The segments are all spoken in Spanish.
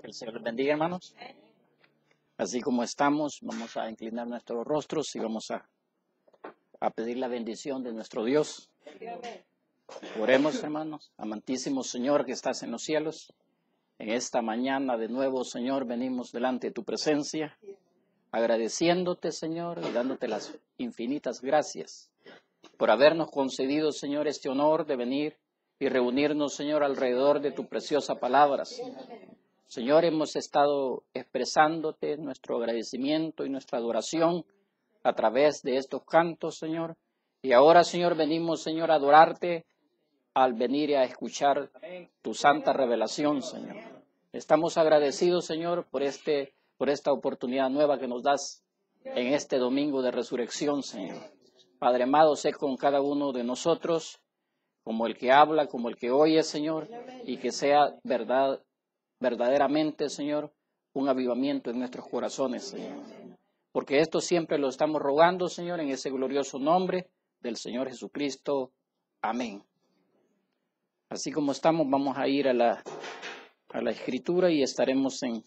Que el Señor les bendiga, hermanos. Así como estamos, vamos a inclinar nuestros rostros y vamos a pedir la bendición de nuestro Dios. Oremos, hermanos. Amantísimo Señor que estás en los cielos, en esta mañana de nuevo, Señor, venimos delante de tu presencia, agradeciéndote, Señor, y dándote las infinitas gracias por habernos concedido, Señor, este honor de venir y reunirnos, Señor, alrededor de tu preciosa palabra. Señor, hemos estado expresándote nuestro agradecimiento y nuestra adoración a través de estos cantos, Señor. Y ahora, Señor, venimos, Señor, a adorarte al venir y a escuchar tu santa revelación, Señor. Estamos agradecidos, Señor, por esta oportunidad nueva que nos das en este domingo de resurrección, Señor. Padre amado, sé con cada uno de nosotros, como el que habla, como el que oye, Señor, y que sea verdaderamente, Señor, un avivamiento en nuestros corazones, Señor. Porque esto siempre lo estamos rogando, Señor, en ese glorioso nombre del Señor Jesucristo. Amén. Así como estamos, vamos a ir a la Escritura y estaremos en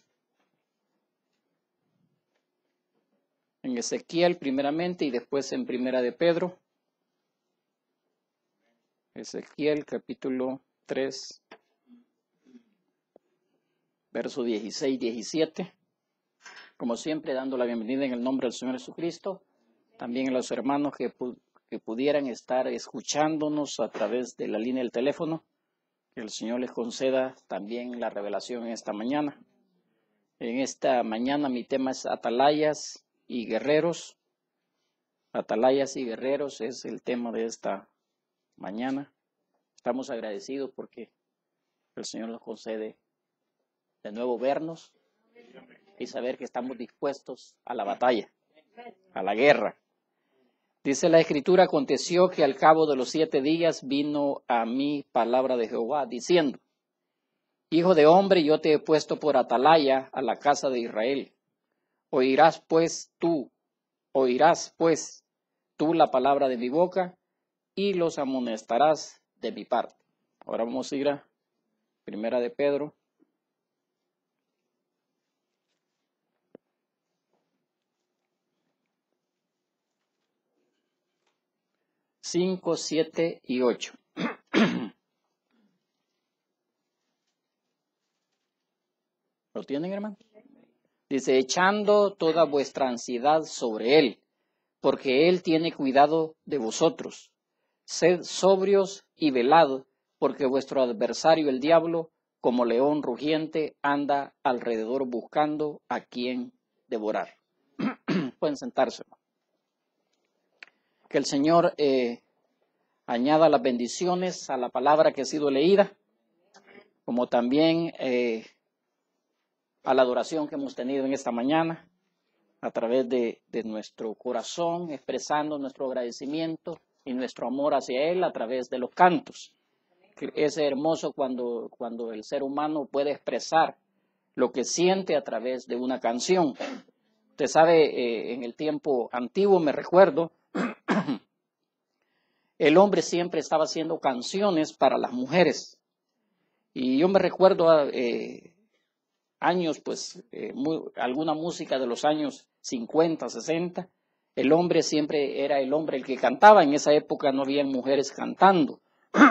Ezequiel primeramente y después en Primera de Pedro. Ezequiel capítulo 3, verso 16-17. Como siempre, dando la bienvenida en el nombre del Señor Jesucristo. También a los hermanos que pudieran estar escuchándonos a través de la línea del teléfono. Que el Señor les conceda también la revelación en esta mañana. En esta mañana mi tema es atalayas y guerreros. Atalayas y guerreros es el tema de esta mañana. Estamos agradecidos porque el Señor nos concede de nuevo vernos y saber que estamos dispuestos a la batalla, a la guerra. Dice la Escritura, aconteció que al cabo de los 7 días vino a mí palabra de Jehová, diciendo, Hijo de hombre, yo te he puesto por atalaya a la casa de Israel. Oirás pues tú la palabra de mi boca, y los amonestarás de mi parte. Ahora vamos a ir a Primera de Pedro. 5, 7 y 8. ¿Lo tienen, hermano? Dice, echando toda vuestra ansiedad sobre él, porque él tiene cuidado de vosotros. Sed sobrios y velad, porque vuestro adversario el diablo, como león rugiente, anda alrededor buscando a quien devorar. Pueden sentarse. Que el Señor añada las bendiciones a la palabra que ha sido leída, como también a la adoración que hemos tenido en esta mañana, a través de nuestro corazón, expresando nuestro agradecimiento y nuestro amor hacia Él a través de los cantos. Es hermoso cuando el ser humano puede expresar lo que siente a través de una canción. Usted sabe, en el tiempo antiguo me recuerdo, el hombre siempre estaba haciendo canciones para las mujeres. Y yo me recuerdo años, alguna música de los años 50, 60, el hombre siempre era el hombre el que cantaba. En esa época no había mujeres cantando.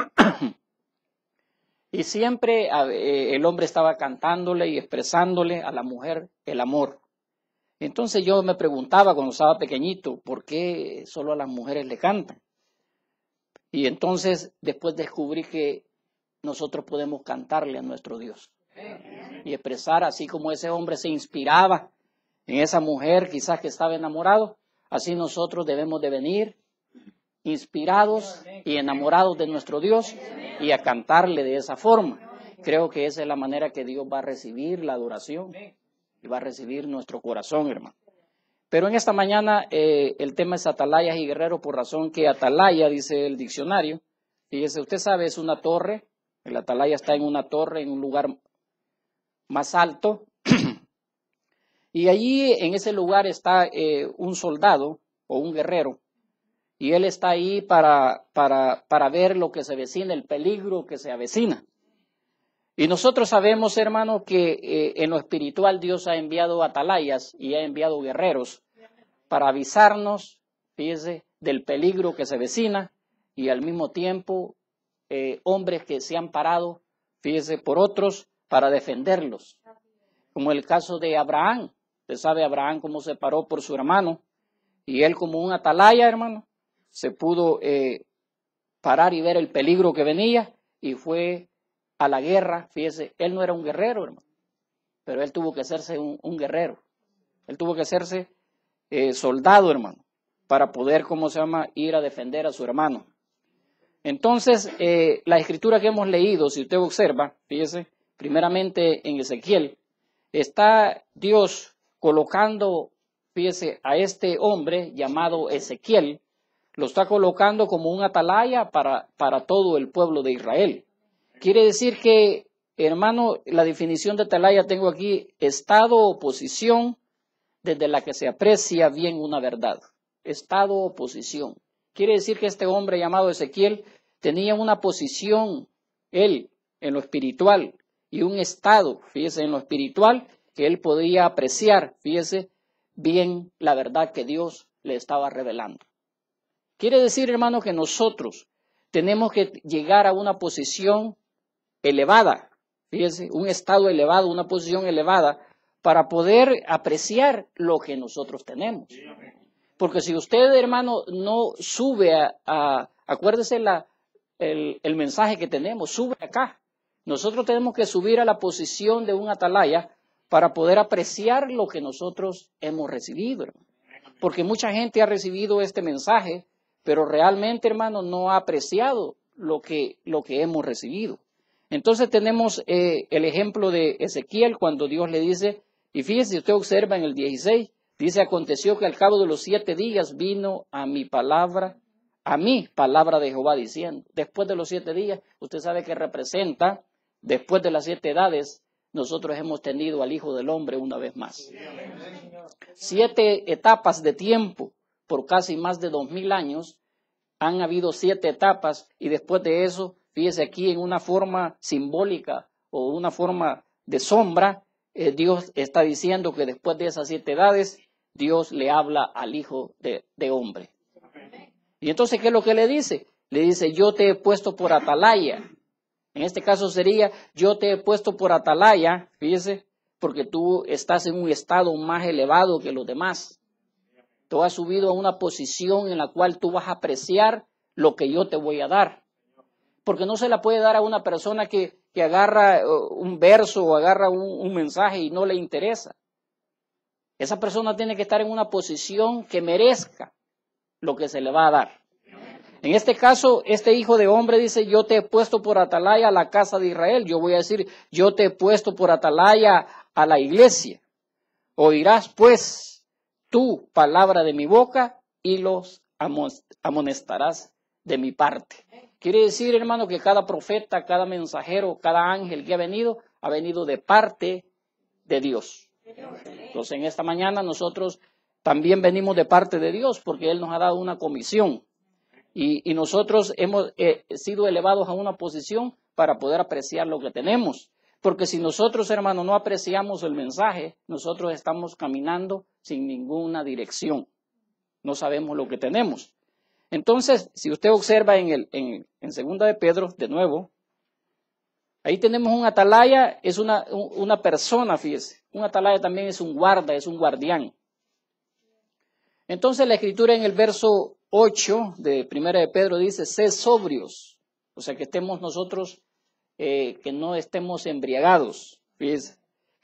Y siempre el hombre estaba cantándole y expresándole a la mujer el amor. Entonces yo me preguntaba cuando estaba pequeñito, ¿por qué solo a las mujeres le cantan? Y entonces después descubrí que nosotros podemos cantarle a nuestro Dios y expresar, así como ese hombre se inspiraba en esa mujer quizás que estaba enamorado, así nosotros debemos de venir inspirados y enamorados de nuestro Dios y a cantarle de esa forma. Creo que esa es la manera que Dios va a recibir la adoración y va a recibir nuestro corazón, hermano. Pero en esta mañana el tema es atalayas y guerreros, por razón que atalaya, dice el diccionario, fíjese, usted sabe, es una torre. El atalaya está en una torre, en un lugar más alto, y allí en ese lugar está un soldado o un guerrero, y él está ahí para ver lo que se avecina, el peligro que se avecina. Y nosotros sabemos, hermano, que en lo espiritual Dios ha enviado atalayas y ha enviado guerreros para avisarnos, fíjese, del peligro que se vecina y al mismo tiempo hombres que se han parado, fíjese, por otros para defenderlos. Como el caso de Abraham. Usted sabe Abraham cómo se paró por su hermano y él como un atalaya, hermano, se pudo parar y ver el peligro que venía y fue a la guerra. Fíjese, él no era un guerrero, hermano, pero él tuvo que hacerse un guerrero. Él tuvo que hacerse soldado, hermano, para poder, ir a defender a su hermano. Entonces, la escritura que hemos leído, si usted observa, fíjese, primeramente en Ezequiel, está Dios colocando, fíjese, a este hombre llamado Ezequiel, lo está colocando como un atalaya para todo el pueblo de Israel. Quiere decir que, hermano, la definición de atalaya tengo aquí, estado o posición desde la que se aprecia bien una verdad. Estado o posición. Quiere decir que este hombre llamado Ezequiel tenía una posición, él, en lo espiritual, y un estado, fíjese, en lo espiritual, que él podía apreciar, fíjese, bien la verdad que Dios le estaba revelando. Quiere decir, hermano, que nosotros tenemos que llegar a una posición elevada, fíjese, un estado elevado, una posición elevada, para poder apreciar lo que nosotros tenemos. Porque si usted, hermano, no sube acuérdese el mensaje que tenemos, sube acá. Nosotros tenemos que subir a la posición de un atalaya para poder apreciar lo que nosotros hemos recibido, hermano. Porque mucha gente ha recibido este mensaje, pero realmente, hermano, no ha apreciado lo que hemos recibido. Entonces tenemos el ejemplo de Ezequiel cuando Dios le dice, y fíjese, si usted observa en el 16, dice, aconteció que al cabo de los 7 días vino a mi palabra de Jehová diciendo. Después de los 7 días, usted sabe que representa, después de las 7 edades, nosotros hemos tenido al Hijo del Hombre una vez más. 7 etapas de tiempo, por casi más de 2000 años, han habido 7 etapas y después de eso, fíjese aquí en una forma simbólica o una forma de sombra, Dios está diciendo que después de esas 7 edades, Dios le habla al Hijo de Hombre. Y entonces, ¿qué es lo que le dice? Le dice, yo te he puesto por atalaya. En este caso sería, yo te he puesto por atalaya, fíjese, porque tú estás en un estado más elevado que los demás. Tú has subido a una posición en la cual tú vas a apreciar lo que yo te voy a dar. Porque no se la puede dar a una persona que agarra un verso o agarra un mensaje y no le interesa. Esa persona tiene que estar en una posición que merezca lo que se le va a dar. En este caso, este Hijo de Hombre dice, yo te he puesto por atalaya a la casa de Israel. Yo voy a decir, yo te he puesto por atalaya a la iglesia. Oirás pues tú palabra de mi boca y los amonestarás de mi parte. Quiere decir, hermano, que cada profeta, cada mensajero, cada ángel que ha venido de parte de Dios. Entonces, en esta mañana nosotros también venimos de parte de Dios porque Él nos ha dado una comisión. Y nosotros hemos sido elevados a una posición para poder apreciar lo que tenemos. Porque si nosotros, hermano, no apreciamos el mensaje, nosotros estamos caminando sin ninguna dirección. No sabemos lo que tenemos. Entonces, si usted observa en segunda de Pedro, de nuevo, ahí tenemos un atalaya, es una persona, fíjese. Un atalaya también es un guarda, es un guardián. Entonces la escritura en el verso 8 de primera de Pedro dice, sed sobrios. O sea, que estemos nosotros, que no estemos embriagados, fíjese.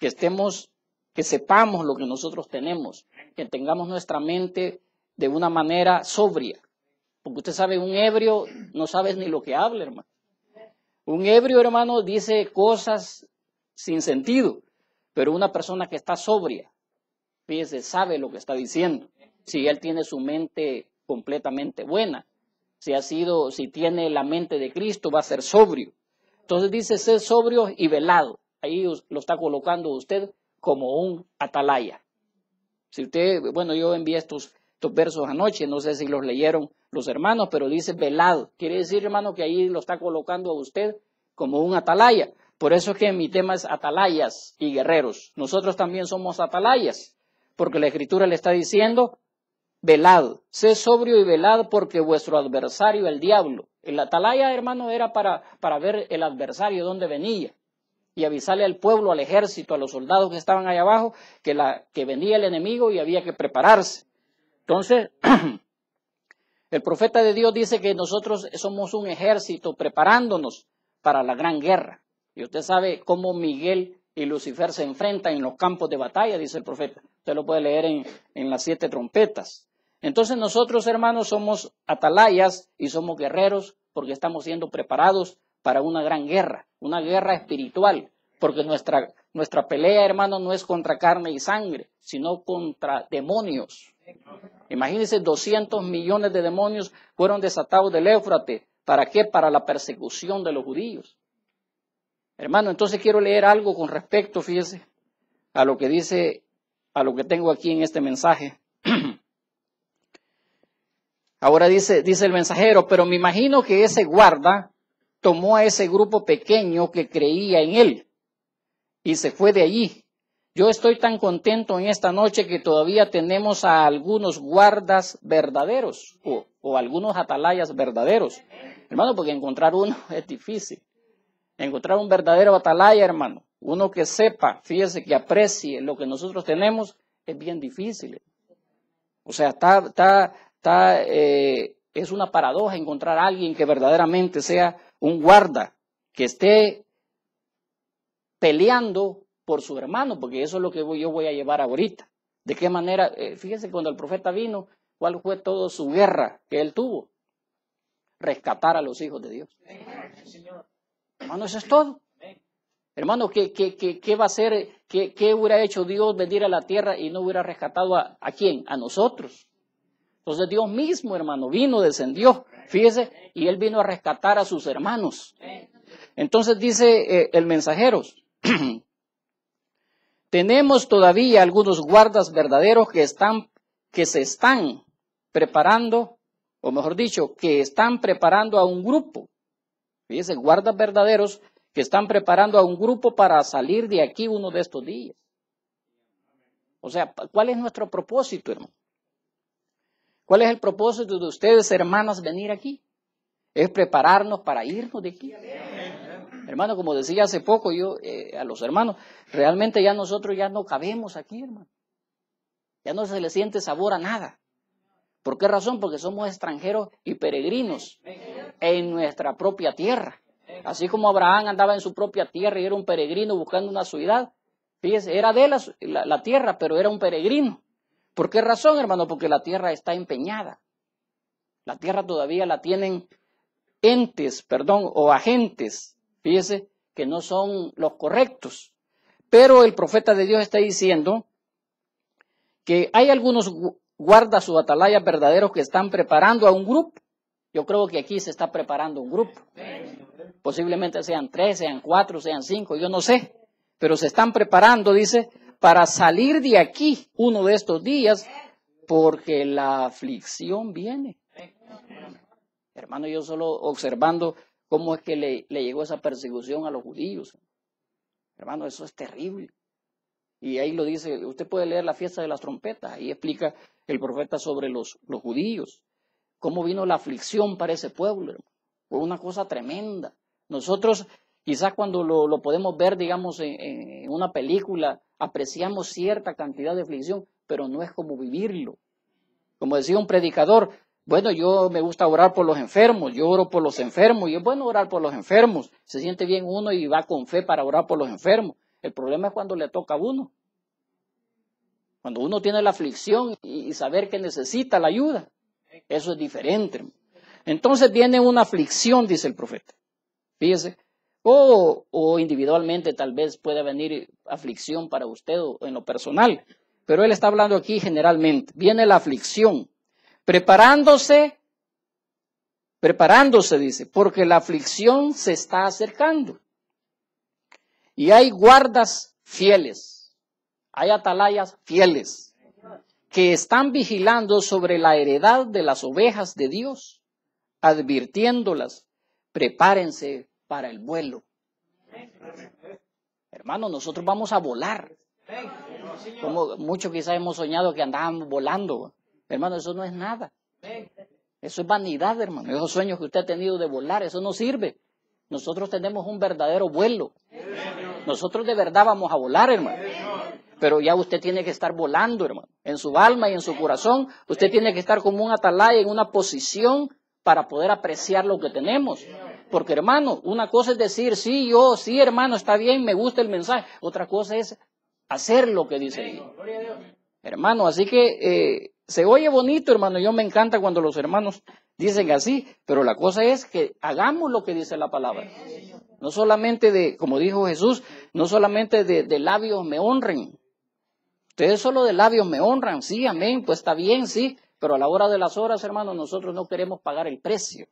Que sepamos lo que nosotros tenemos, que tengamos nuestra mente de una manera sobria. Porque usted sabe, un ebrio no sabe ni lo que habla, hermano. Un ebrio, hermano, dice cosas sin sentido, pero una persona que está sobria, fíjese, sabe lo que está diciendo. Si él tiene su mente completamente buena, si tiene la mente de Cristo, va a ser sobrio. Entonces dice, sed sobrio y velado. Ahí lo está colocando usted como un atalaya. Si usted, bueno, yo envié estos versos anoche, no sé si los leyeron los hermanos, pero dice velado. Quiere decir, hermano, que ahí lo está colocando a usted como un atalaya. Por eso es que mi tema es atalayas y guerreros. Nosotros también somos atalayas, porque la Escritura le está diciendo, velad, sé sobrio y velad porque vuestro adversario, el diablo. El atalaya, hermano, era para ver el adversario dónde venía y avisarle al pueblo, al ejército, a los soldados que estaban allá abajo, que venía el enemigo y había que prepararse. Entonces, el profeta de Dios dice que nosotros somos un ejército preparándonos para la gran guerra. Y usted sabe cómo Miguel y Lucifer se enfrentan en los campos de batalla, dice el profeta. Usted lo puede leer en las 7 trompetas. Entonces nosotros, hermanos, somos atalayas y somos guerreros porque estamos siendo preparados para una gran guerra, una guerra espiritual, porque nuestra pelea, hermano, no es contra carne y sangre, sino contra demonios. Imagínense, 200 millones de demonios fueron desatados del Éufrates. ¿Para qué? Para la persecución de los judíos. Hermano, entonces quiero leer algo con respecto, fíjese, a lo que dice, a lo que tengo aquí en este mensaje. Ahora dice el mensajero, pero me imagino que ese guarda tomó a ese grupo pequeño que creía en él y se fue de allí. Yo estoy tan contento en esta noche que todavía tenemos a algunos guardas verdaderos o algunos atalayas verdaderos. Hermano, porque encontrar uno es difícil. Encontrar un verdadero atalaya, hermano, uno que sepa, fíjese, que aprecie lo que nosotros tenemos, es bien difícil. O sea, es una paradoja encontrar a alguien que verdaderamente sea un guarda, que esté peleando por su hermano, porque eso es lo que yo voy a llevar ahorita. ¿De qué manera? Fíjese, cuando el profeta vino, ¿cuál fue toda su guerra que él tuvo? Rescatar a los hijos de Dios. Hermano, eso es todo. Hermano, ¿qué va a hacer? ¿Qué hubiera hecho Dios venir a la tierra y no hubiera rescatado a quién? A nosotros. Entonces Dios mismo, hermano, descendió, fíjese, y Él vino a rescatar a sus hermanos. Entonces dice el mensajero, tenemos todavía algunos guardas verdaderos que se están preparando, o mejor dicho, que están preparando a un grupo. Fíjese, guardas verdaderos que están preparando a un grupo para salir de aquí uno de estos días. O sea, ¿cuál es nuestro propósito, hermano? ¿Cuál es el propósito de ustedes, hermanas, venir aquí? Es prepararnos para irnos de aquí. Hermano, como decía hace poco yo a los hermanos, realmente ya nosotros ya no cabemos aquí, hermano. Ya no se le siente sabor a nada. ¿Por qué razón? Porque somos extranjeros y peregrinos en nuestra propia tierra. Así como Abraham andaba en su propia tierra y era un peregrino buscando una ciudad. Fíjese, era de la tierra, pero era un peregrino. ¿Por qué razón, hermano? Porque la tierra está empeñada. La tierra todavía la tienen o agentes, fíjese, que no son los correctos. Pero el profeta de Dios está diciendo que hay algunos guardas o atalayas verdaderos que están preparando a un grupo. Yo creo que aquí se está preparando un grupo. Posiblemente sean 3, sean 4, sean 5, yo no sé. Pero se están preparando, dice, para salir de aquí uno de estos días, porque la aflicción viene. Hermano, yo solo observando cómo es que le llegó esa persecución a los judíos. Hermano, eso es terrible. Y ahí lo dice, usted puede leer la fiesta de las trompetas, ahí explica el profeta sobre los judíos, cómo vino la aflicción para ese pueblo, hermano. Fue una cosa tremenda. Nosotros, quizás cuando lo podemos ver, digamos, en una película, apreciamos cierta cantidad de aflicción, pero no es como vivirlo. Como decía un predicador, bueno, yo me gusta orar por los enfermos, yo oro por los enfermos, y es bueno orar por los enfermos. Se siente bien uno y va con fe para orar por los enfermos. El problema es cuando le toca a uno. Cuando uno tiene la aflicción y saber que necesita la ayuda. Eso es diferente. Entonces viene una aflicción, dice el profeta. Fíjese. O individualmente tal vez pueda venir aflicción para usted o en lo personal. Pero él está hablando aquí generalmente. Viene la aflicción. Preparándose, dice, porque la aflicción se está acercando. Y hay guardas fieles, hay atalayas fieles, que están vigilando sobre la heredad de las ovejas de Dios, advirtiéndolas, prepárense para el vuelo. Hermano, nosotros vamos a volar. Como muchos quizás hemos soñado que andábamos volando. Hermano, eso no es nada. Eso es vanidad, hermano. Esos sueños que usted ha tenido de volar, eso no sirve. Nosotros tenemos un verdadero vuelo. Nosotros de verdad vamos a volar, hermano. Pero ya usted tiene que estar volando, hermano. En su alma y en su corazón, usted tiene que estar como un atalaya en una posición para poder apreciar lo que tenemos. Porque, hermano, una cosa es decir, sí, hermano, está bien, me gusta el mensaje. Otra cosa es hacer lo que dice ahí. Hermano, así que se oye bonito, hermano. Yo me encanta cuando los hermanos dicen así, pero la cosa es que hagamos lo que dice la palabra. No solamente como dijo Jesús, no solamente de labios me honren. Ustedes solo de labios me honran, sí, amén, pues está bien, sí, pero a la hora de las horas, hermano, nosotros no queremos pagar el precio.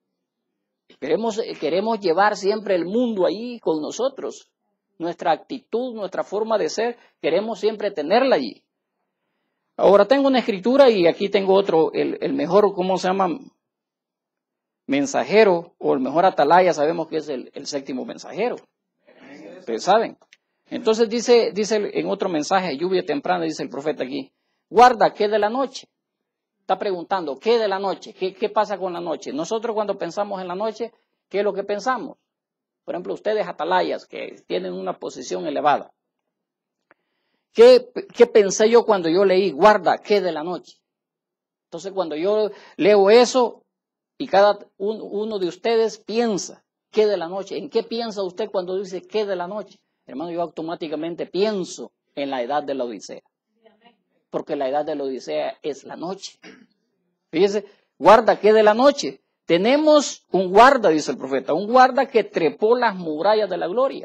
Queremos llevar siempre el mundo ahí con nosotros. Nuestra actitud, nuestra forma de ser, queremos siempre tenerla allí. Ahora tengo una escritura y aquí tengo otro, el mejor, ¿cómo se llama? Mensajero o el mejor atalaya, sabemos que es el séptimo mensajero. Ustedes saben. Entonces dice en otro mensaje, lluvia temprana, dice el profeta aquí, guarda, ¿qué de la noche? Está preguntando, ¿qué de la noche? ¿Qué pasa con la noche? Nosotros cuando pensamos en la noche, ¿qué es lo que pensamos? Por ejemplo, ustedes atalayas que tienen una posición elevada. ¿Qué pensé yo cuando yo leí, guarda, ¿qué de la noche? Entonces cuando yo leo eso y cada uno de ustedes piensa, ¿qué de la noche? ¿En qué piensa usted cuando dice, ¿qué de la noche? Hermano, yo automáticamente pienso en la edad de la Odisea. Porque la edad de la Odisea es la noche. Fíjese, guarda, ¿qué de la noche? Tenemos un guarda, dice el profeta, un guarda que trepó las murallas de la gloria.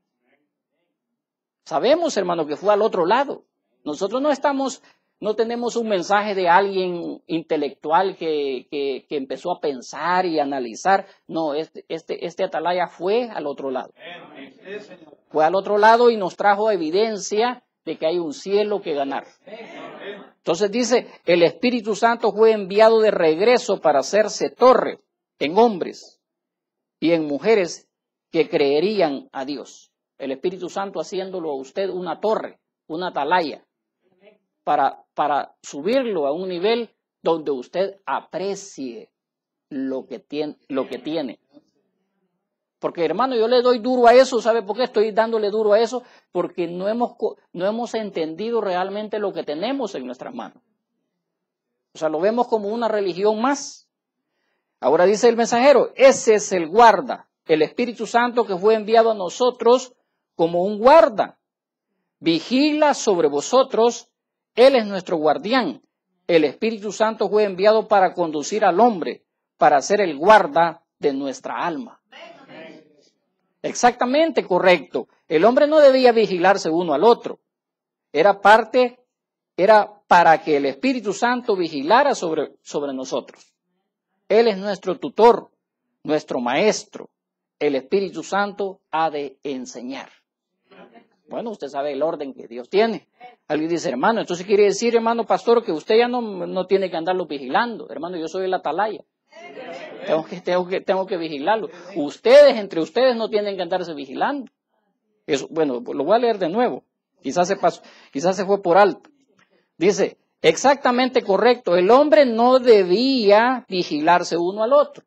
Sabemos, hermano, que fue al otro lado. Nosotros no tenemos un mensaje de alguien intelectual que empezó a pensar y analizar. No, este atalaya fue al otro lado. Fue al otro lado y nos trajo evidencia de que hay un cielo que ganar. Entonces dice, el Espíritu Santo fue enviado de regreso para hacerse torre en hombres y en mujeres que creerían a Dios. El Espíritu Santo haciéndolo a usted una torre, una atalaya, para subirlo a un nivel donde usted aprecie lo que tiene. Porque, hermano, yo le doy duro a eso. ¿Sabe por qué estoy dándole duro a eso? Porque no hemos entendido realmente lo que tenemos en nuestras manos. O sea, lo vemos como una religión más. Ahora dice el mensajero, ese es el guarda, el Espíritu Santo que fue enviado a nosotros como un guarda. Vigila sobre vosotros, Él es nuestro guardián. El Espíritu Santo fue enviado para conducir al hombre, para ser el guarda de nuestra alma. Exactamente correcto. El hombre no debía vigilarse uno al otro. Era para que el Espíritu Santo vigilara sobre nosotros. Él es nuestro tutor, nuestro maestro. El Espíritu Santo ha de enseñar. Bueno, usted sabe el orden que Dios tiene. Alguien dice, hermano, entonces quiere decir, hermano pastor, que usted ya no tiene que andarlo vigilando. Hermano, yo soy el atalaya. Tengo que vigilarlo. Ustedes, entre ustedes, no tienen que andarse vigilando. Eso, bueno, lo voy a leer de nuevo. Quizás se fue por alto. Dice, exactamente correcto. El hombre no debía vigilarse uno al otro.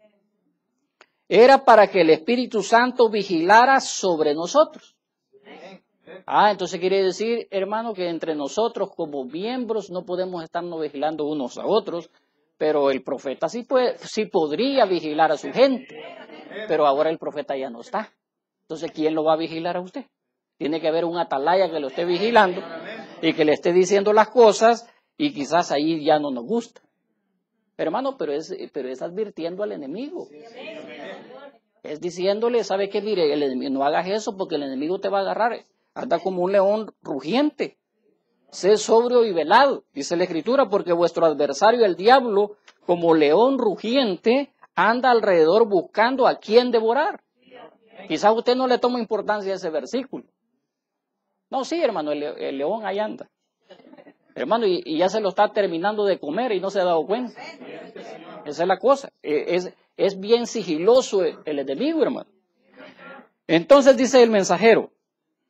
Era para que el Espíritu Santo vigilara sobre nosotros. Entonces quiere decir, hermano, que entre nosotros como miembros no podemos estarnos vigilando unos a otros. Pero el profeta sí podría vigilar a su gente, pero ahora el profeta ya no está. Entonces, ¿quién lo va a vigilar a usted? Tiene que haber un atalaya que lo esté vigilando y que le esté diciendo las cosas y quizás ahí ya no nos gusta. Hermano, pero es advirtiendo al enemigo. Es diciéndole, ¿sabe qué? Mire, el enemigo, no hagas eso porque el enemigo te va a agarrar. Anda como un león rugiente. Sé sobrio y velado, dice la Escritura, porque vuestro adversario, el diablo, como león rugiente, anda alrededor buscando a quien devorar. Quizás usted no le toma importancia a ese versículo. No, sí, hermano, el león ahí anda. Hermano, y ya se lo está terminando de comer y no se ha dado cuenta. Esa es la cosa. Es bien sigiloso el enemigo, hermano. Entonces dice el mensajero,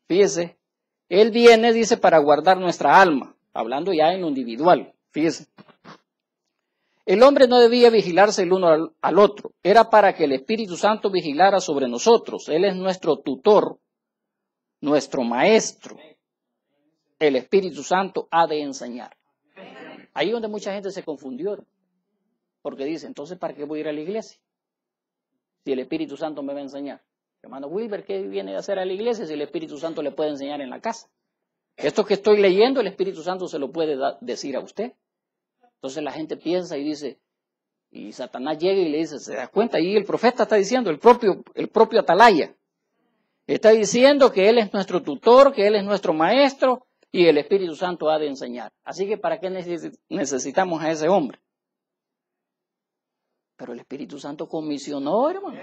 fíjese, Él viene, dice, para guardar nuestra alma, hablando ya en lo individual, fíjese. El hombre no debía vigilarse el uno al otro, era para que el Espíritu Santo vigilara sobre nosotros. Él es nuestro tutor, nuestro maestro. El Espíritu Santo ha de enseñar. Ahí es donde mucha gente se confundió, porque dice, entonces, ¿para qué voy a ir a la iglesia? Si el Espíritu Santo me va a enseñar. Hermano Wilber, ¿qué viene a hacer a la iglesia si el Espíritu Santo le puede enseñar en la casa? Esto que estoy leyendo, el Espíritu Santo se lo puede decir a usted. Entonces la gente piensa y dice, y Satanás llega y le dice, ¿se da cuenta? Y el profeta está diciendo, el propio Atalaya, está diciendo que Él es nuestro tutor, que Él es nuestro maestro y el Espíritu Santo ha de enseñar. Así que ¿para qué necesitamos a ese hombre? Pero el Espíritu Santo comisionó, hermano.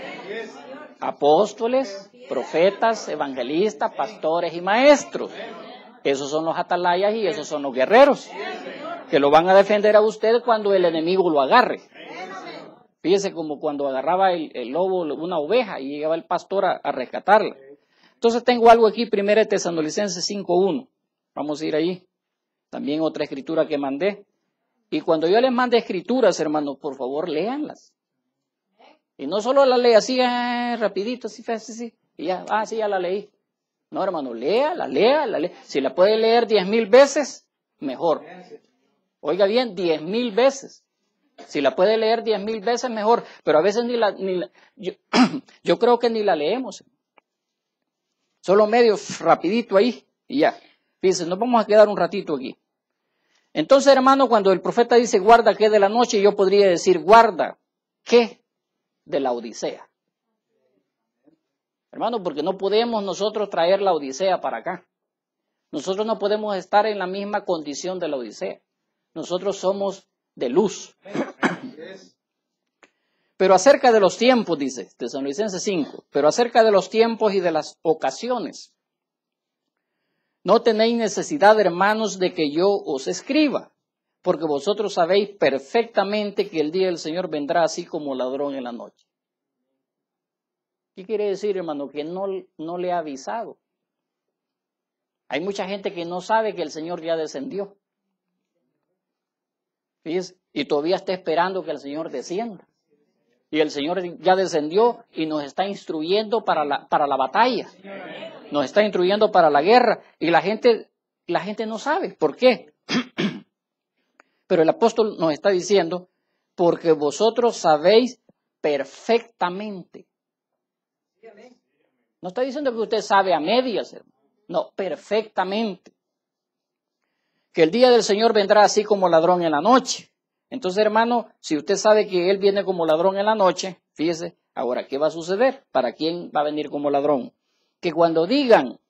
Apóstoles, profetas, evangelistas, pastores y maestros. Esos son los atalayas y esos son los guerreros que lo van a defender a usted cuando el enemigo lo agarre. Fíjese como cuando agarraba el lobo una oveja y llegaba el pastor a rescatarla. Entonces tengo algo aquí, 1 Tesalonicenses 5:1. Vamos a ir ahí. También otra escritura que mandé. Y cuando yo les mande escrituras, hermanos, por favor, léanlas. Y no solo la lea así, rapidito, así, y ya, sí, ya la leí. No, hermano, léala. Si la puede leer 10,000 veces, mejor. Oiga bien, 10,000 veces. Si la puede leer 10,000 veces, mejor. Pero a veces yo creo que ni la leemos. Solo medio rapidito ahí y ya. Fíjense, nos vamos a quedar un ratito aquí. Entonces, hermano, cuando el profeta dice guarda que de la noche, yo podría decir guarda que de la Odisea. Hermano, porque no podemos nosotros traer la Odisea para acá. Nosotros no podemos estar en la misma condición de la Odisea. Nosotros somos de luz. Pero acerca de los tiempos, dice Tesalonicenses 5, pero acerca de los tiempos y de las ocasiones, no tenéis necesidad, hermanos, de que yo os escriba, porque vosotros sabéis perfectamente que el día del Señor vendrá así como ladrón en la noche. ¿Qué quiere decir, hermano? Que no le ha avisado. Hay mucha gente que no sabe que el Señor ya descendió. Fíjese, y todavía está esperando que el Señor descienda. Y el Señor ya descendió y nos está instruyendo para la batalla. Nos está instruyendo para la guerra. Y la gente no sabe. ¿Por qué? Pero el apóstol nos está diciendo, porque vosotros sabéis perfectamente. No está diciendo que usted sabe a medias, hermano. No, perfectamente. Que el día del Señor vendrá así como ladrón en la noche. Entonces, hermano, si usted sabe que Él viene como ladrón en la noche, fíjese, ahora, ¿qué va a suceder? ¿Para quién va a venir como ladrón? Que cuando digan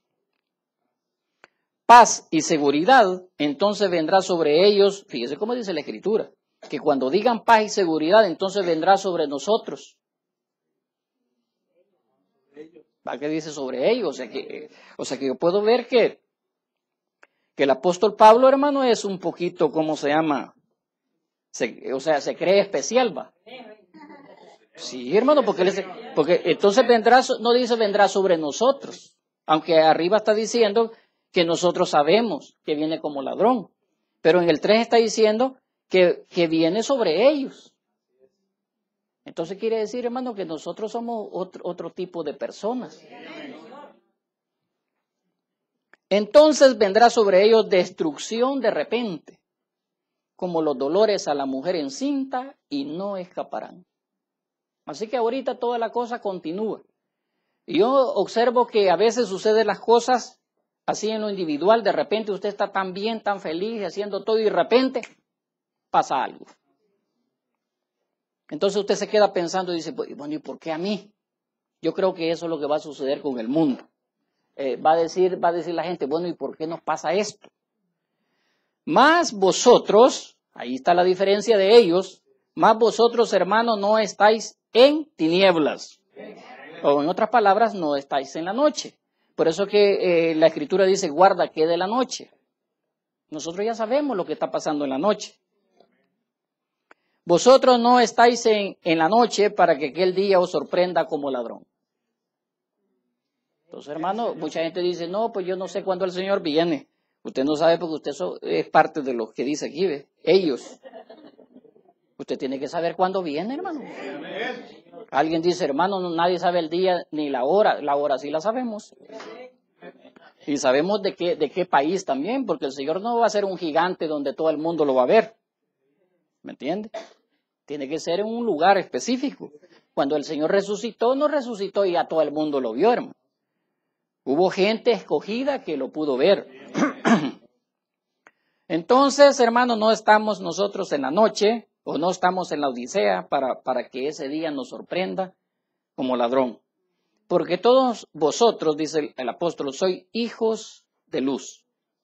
paz y seguridad, entonces vendrá sobre ellos, fíjese cómo dice la Escritura, que cuando digan paz y seguridad, entonces vendrá sobre nosotros. ¿Va que dice sobre ellos? O sea que yo puedo ver que el apóstol Pablo, hermano, es un poquito, ¿cómo se llama? Se cree especial, ¿va? Sí, hermano, porque entonces vendrá, no dice vendrá sobre nosotros, aunque arriba está diciendo que nosotros sabemos que viene como ladrón, pero en el 3 está diciendo que viene sobre ellos. Entonces quiere decir, hermano, que nosotros somos otro tipo de personas. Entonces vendrá sobre ellos destrucción de repente, como los dolores a la mujer encinta, y no escaparán. Así que ahorita toda la cosa continúa. Y yo observo que a veces suceden las cosas así en lo individual. De repente usted está tan bien, tan feliz, haciendo todo y de repente pasa algo. Entonces usted se queda pensando y dice, bueno, ¿y por qué a mí? Yo creo que eso es lo que va a suceder con el mundo. Va a decir la gente, bueno, ¿y por qué nos pasa esto? Más vosotros, ahí está la diferencia de ellos, más vosotros, hermanos, no estáis en tinieblas. O en otras palabras, no estáis en la noche. Por eso que la Escritura dice, guarda que de la noche. Nosotros ya sabemos lo que está pasando en la noche. Vosotros no estáis en la noche para que aquel día os sorprenda como ladrón. Entonces, hermano, mucha gente dice, no, pues yo no sé cuándo el Señor viene. Usted no sabe porque usted es parte de los que dice aquí, ¿ve? Ellos. Usted tiene que saber cuándo viene, hermano. Alguien dice, hermano, nadie sabe el día ni la hora. La hora sí la sabemos. Y sabemos de qué país también, porque el Señor no va a ser un gigante donde todo el mundo lo va a ver. ¿Me entiende? Tiene que ser en un lugar específico. Cuando el Señor resucitó, no resucitó y a todo el mundo lo vio, hermano. Hubo gente escogida que lo pudo ver. Entonces, hermano, no estamos nosotros en la noche o no estamos en la Odisea para que ese día nos sorprenda como ladrón. Porque todos vosotros, dice el apóstol, sois hijos de luz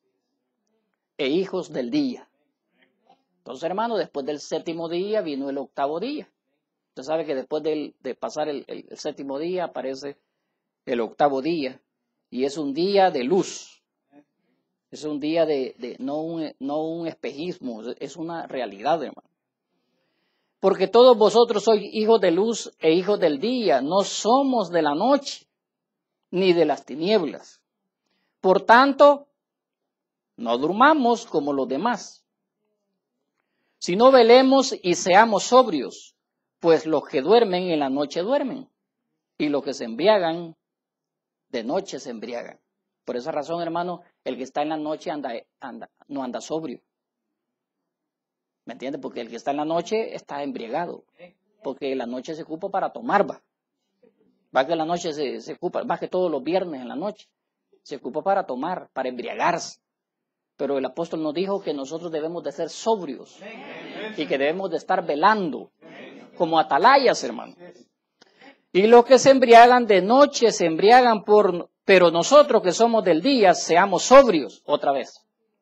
e hijos del día. Entonces, hermano, después del séptimo día vino el octavo día. Usted sabe que después de pasar el séptimo día aparece el octavo día. Y es un día de luz. Es un día no un espejismo, es una realidad, hermano. Porque todos vosotros sois hijos de luz e hijos del día. No somos de la noche ni de las tinieblas. Por tanto, no durmamos como los demás, sino velemos y seamos sobrios, pues los que duermen en la noche duermen, y los que se embriagan de noche se embriagan. Por esa razón, hermano, el que está en la noche no anda sobrio. ¿Me entiende? Porque el que está en la noche está embriagado, porque la noche se ocupa para tomar, va que la noche se ocupa, va que todos los viernes en la noche se ocupa para tomar, para embriagarse. Pero el apóstol nos dijo que nosotros debemos de ser sobrios y que debemos de estar velando como atalayas, hermano. Y los que se embriagan de noche se embriagan pero nosotros que somos del día seamos sobrios otra vez.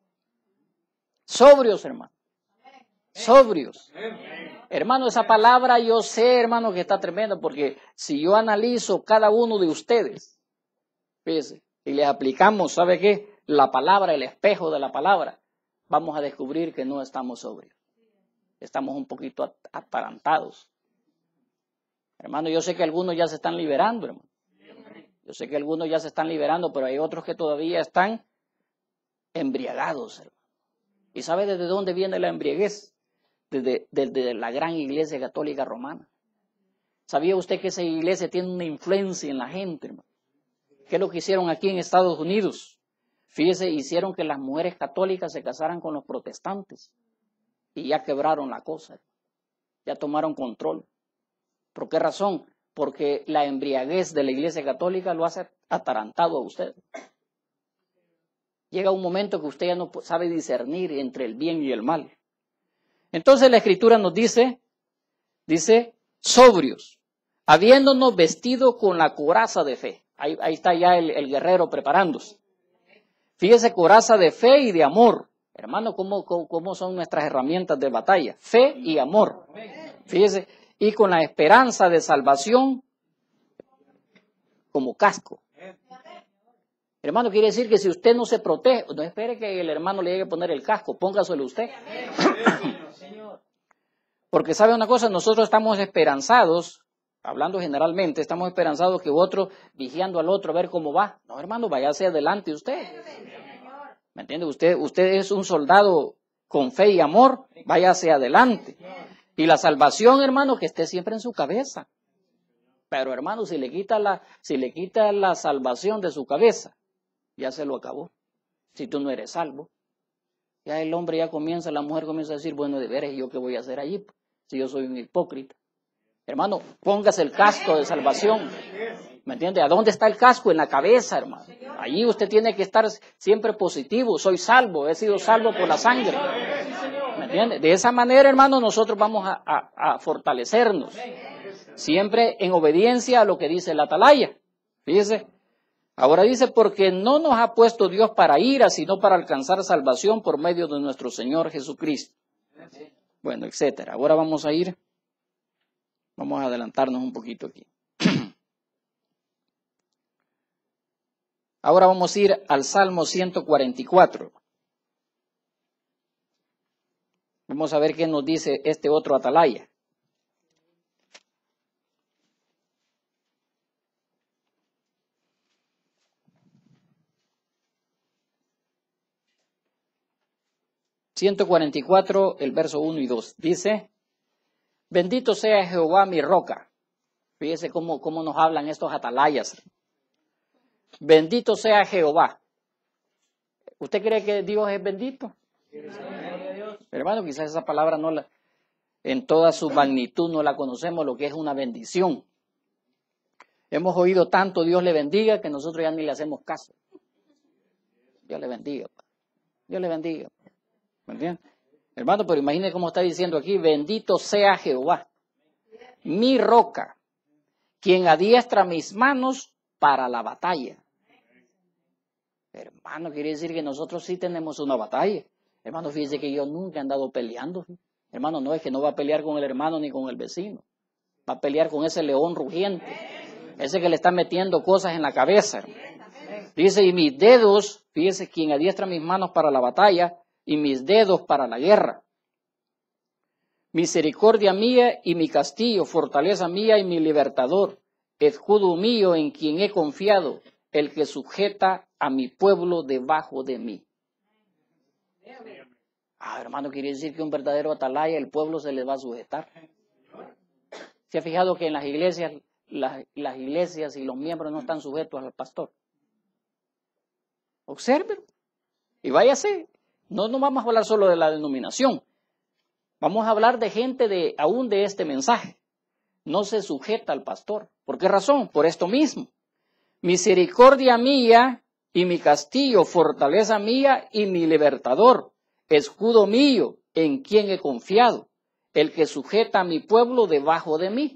Sobrios, hermano. Sobrios. Hermano, esa palabra yo sé, hermano, que está tremenda, porque si yo analizo cada uno de ustedes, fíjese, y les aplicamos, ¿sabe qué? La palabra, el espejo de la palabra, vamos a descubrir que no estamos sobrios. Estamos un poquito atarantados. Hermano, yo sé que algunos ya se están liberando, hermano. Yo sé que algunos ya se están liberando, pero hay otros que todavía están embriagados, hermano. ¿Y sabe desde dónde viene la embriaguez? Desde la gran iglesia católica romana. ¿Sabía usted que esa iglesia tiene una influencia en la gente, hermano? ¿Qué es lo que hicieron aquí en Estados Unidos? Fíjese, hicieron que las mujeres católicas se casaran con los protestantes. Y ya quebraron la cosa. Ya tomaron control. ¿Por qué razón? Porque la embriaguez de la iglesia católica lo hace atarantado a usted. Llega un momento que usted ya no sabe discernir entre el bien y el mal. Entonces la Escritura nos dice, sobrios, habiéndonos vestido con la coraza de fe. Ahí está ya el guerrero preparándose. Fíjese, coraza de fe y de amor. Hermano, ¿cómo son nuestras herramientas de batalla? Fe y amor. Fíjese, y con la esperanza de salvación como casco. Hermano, quiere decir que si usted no se protege, no espere que el hermano le llegue a poner el casco, póngaselo usted. Porque sabe una cosa, nosotros estamos esperanzados, hablando generalmente, estamos esperanzados que otro, vigiando al otro, a ver cómo va. No, hermano, vaya hacia adelante usted. ¿Me entiende? Usted es un soldado con fe y amor, vaya hacia adelante. Y la salvación, hermano, que esté siempre en su cabeza. Pero, hermano, si le quita la salvación de su cabeza, ya se lo acabó. Si tú no eres salvo. Ya el hombre la mujer comienza a decir, bueno, de veras, ¿yo qué voy a hacer allí? Si yo soy un hipócrita. Hermano, póngase el casco de salvación. ¿Me entiende? ¿A dónde está el casco? En la cabeza, hermano. Allí usted tiene que estar siempre positivo. Soy salvo, he sido salvo por la sangre. ¿Me entiende? De esa manera, hermano, nosotros vamos a fortalecernos. Siempre en obediencia a lo que dice la atalaya. Fíjese. Ahora dice, porque no nos ha puesto Dios para ira, sino para alcanzar salvación por medio de nuestro Señor Jesucristo. Bueno, etcétera. Ahora vamos a adelantarnos un poquito aquí. Ahora vamos a ir al Salmo 144. Vamos a ver qué nos dice este otro atalaya. 144, el verso 1 y 2. Dice, bendito sea Jehová mi roca. Fíjese cómo nos hablan estos atalayas. Bendito sea Jehová. ¿Usted cree que Dios es bendito? Sí. Hermano, quizás esa palabra en toda su magnitud no la conocemos, lo que es una bendición. Hemos oído tanto Dios le bendiga que nosotros ya ni le hacemos caso. Dios le bendiga. Dios le bendiga. ¿Me entiende? Hermano, pero imagine cómo está diciendo aquí, bendito sea Jehová, mi roca, quien adiestra mis manos para la batalla. Hermano, quiere decir que nosotros sí tenemos una batalla. Hermano, fíjese que yo nunca he andado peleando. Hermano, no es que no va a pelear con el hermano ni con el vecino. Va a pelear con ese león rugiente. Ese que le está metiendo cosas en la cabeza. Hermano. Dice, y mis dedos, fíjese, quien adiestra mis manos para la batalla y mis dedos para la guerra. Misericordia mía y mi castillo, fortaleza mía y mi libertador, escudo mío en quien he confiado, el que sujeta a mi pueblo debajo de mí. Hermano, quiere decir que un verdadero atalaya, el pueblo se le va a sujetar. ¿Se ha fijado que en las iglesias, las iglesias y los miembros no están sujetos al pastor? Observen y váyase. No vamos a hablar solo de la denominación. Vamos a hablar de gente aún de este mensaje. No se sujeta al pastor. ¿Por qué razón? Por esto mismo. Misericordia mía y mi castillo, fortaleza mía y mi libertador, escudo mío en quien he confiado, el que sujeta a mi pueblo debajo de mí.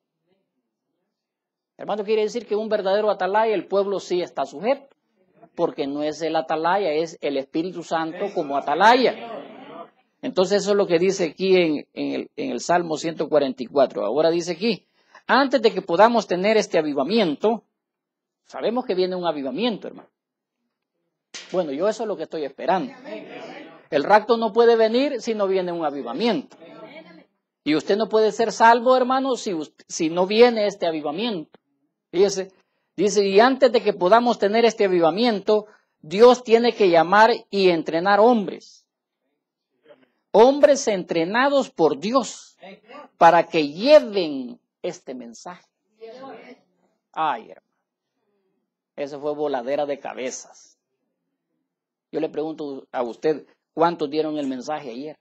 Hermano, quiere decir que un verdadero atalaya, el pueblo sí está sujeto, porque no es el atalaya, es el Espíritu Santo como atalaya. Entonces eso es lo que dice aquí en el Salmo 144. Ahora dice aquí, antes de que podamos tener este avivamiento, sabemos que viene un avivamiento, hermano. Bueno, yo eso es lo que estoy esperando. El rapto no puede venir si no viene un avivamiento. Y usted no puede ser salvo, hermano, si no viene este avivamiento. Fíjese, dice, y antes de que podamos tener este avivamiento, Dios tiene que llamar y entrenar hombres. Hombres entrenados por Dios para que lleven este mensaje. Ay, hermano. Eso fue voladera de cabezas. Yo le pregunto a usted, ¿cuántos dieron el mensaje ayer?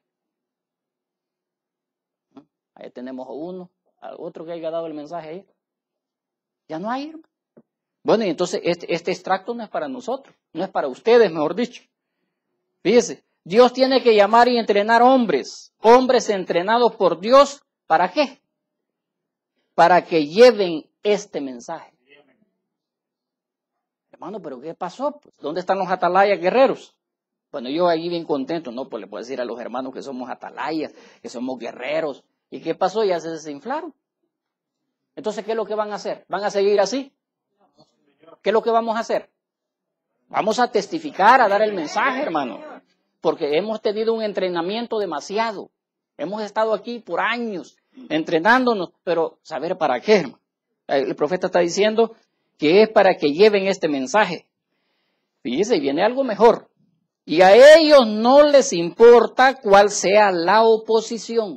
Ahí tenemos uno, otro que haya dado el mensaje ayer. Ya no hay, hermano. Bueno, y entonces este extracto no es para nosotros, no es para ustedes, mejor dicho. Fíjese, Dios tiene que llamar y entrenar hombres entrenados por Dios, ¿para qué? Para que lleven este mensaje. Hermano, ¿pero qué pasó? Pues, ¿dónde están los atalayas guerreros? Bueno, yo ahí bien contento, no, pues le puedo decir a los hermanos que somos atalayas, que somos guerreros. ¿Y qué pasó? Ya se desinflaron. Entonces, ¿qué es lo que van a hacer? ¿Van a seguir así? ¿Qué es lo que vamos a hacer? Vamos a testificar, a dar el mensaje, hermano. Porque hemos tenido un entrenamiento demasiado. Hemos estado aquí por años entrenándonos, pero ¿saber para qué, hermano? El profeta está diciendo que es para que lleven este mensaje. Fíjese, viene algo mejor. Y a ellos no les importa cuál sea la oposición.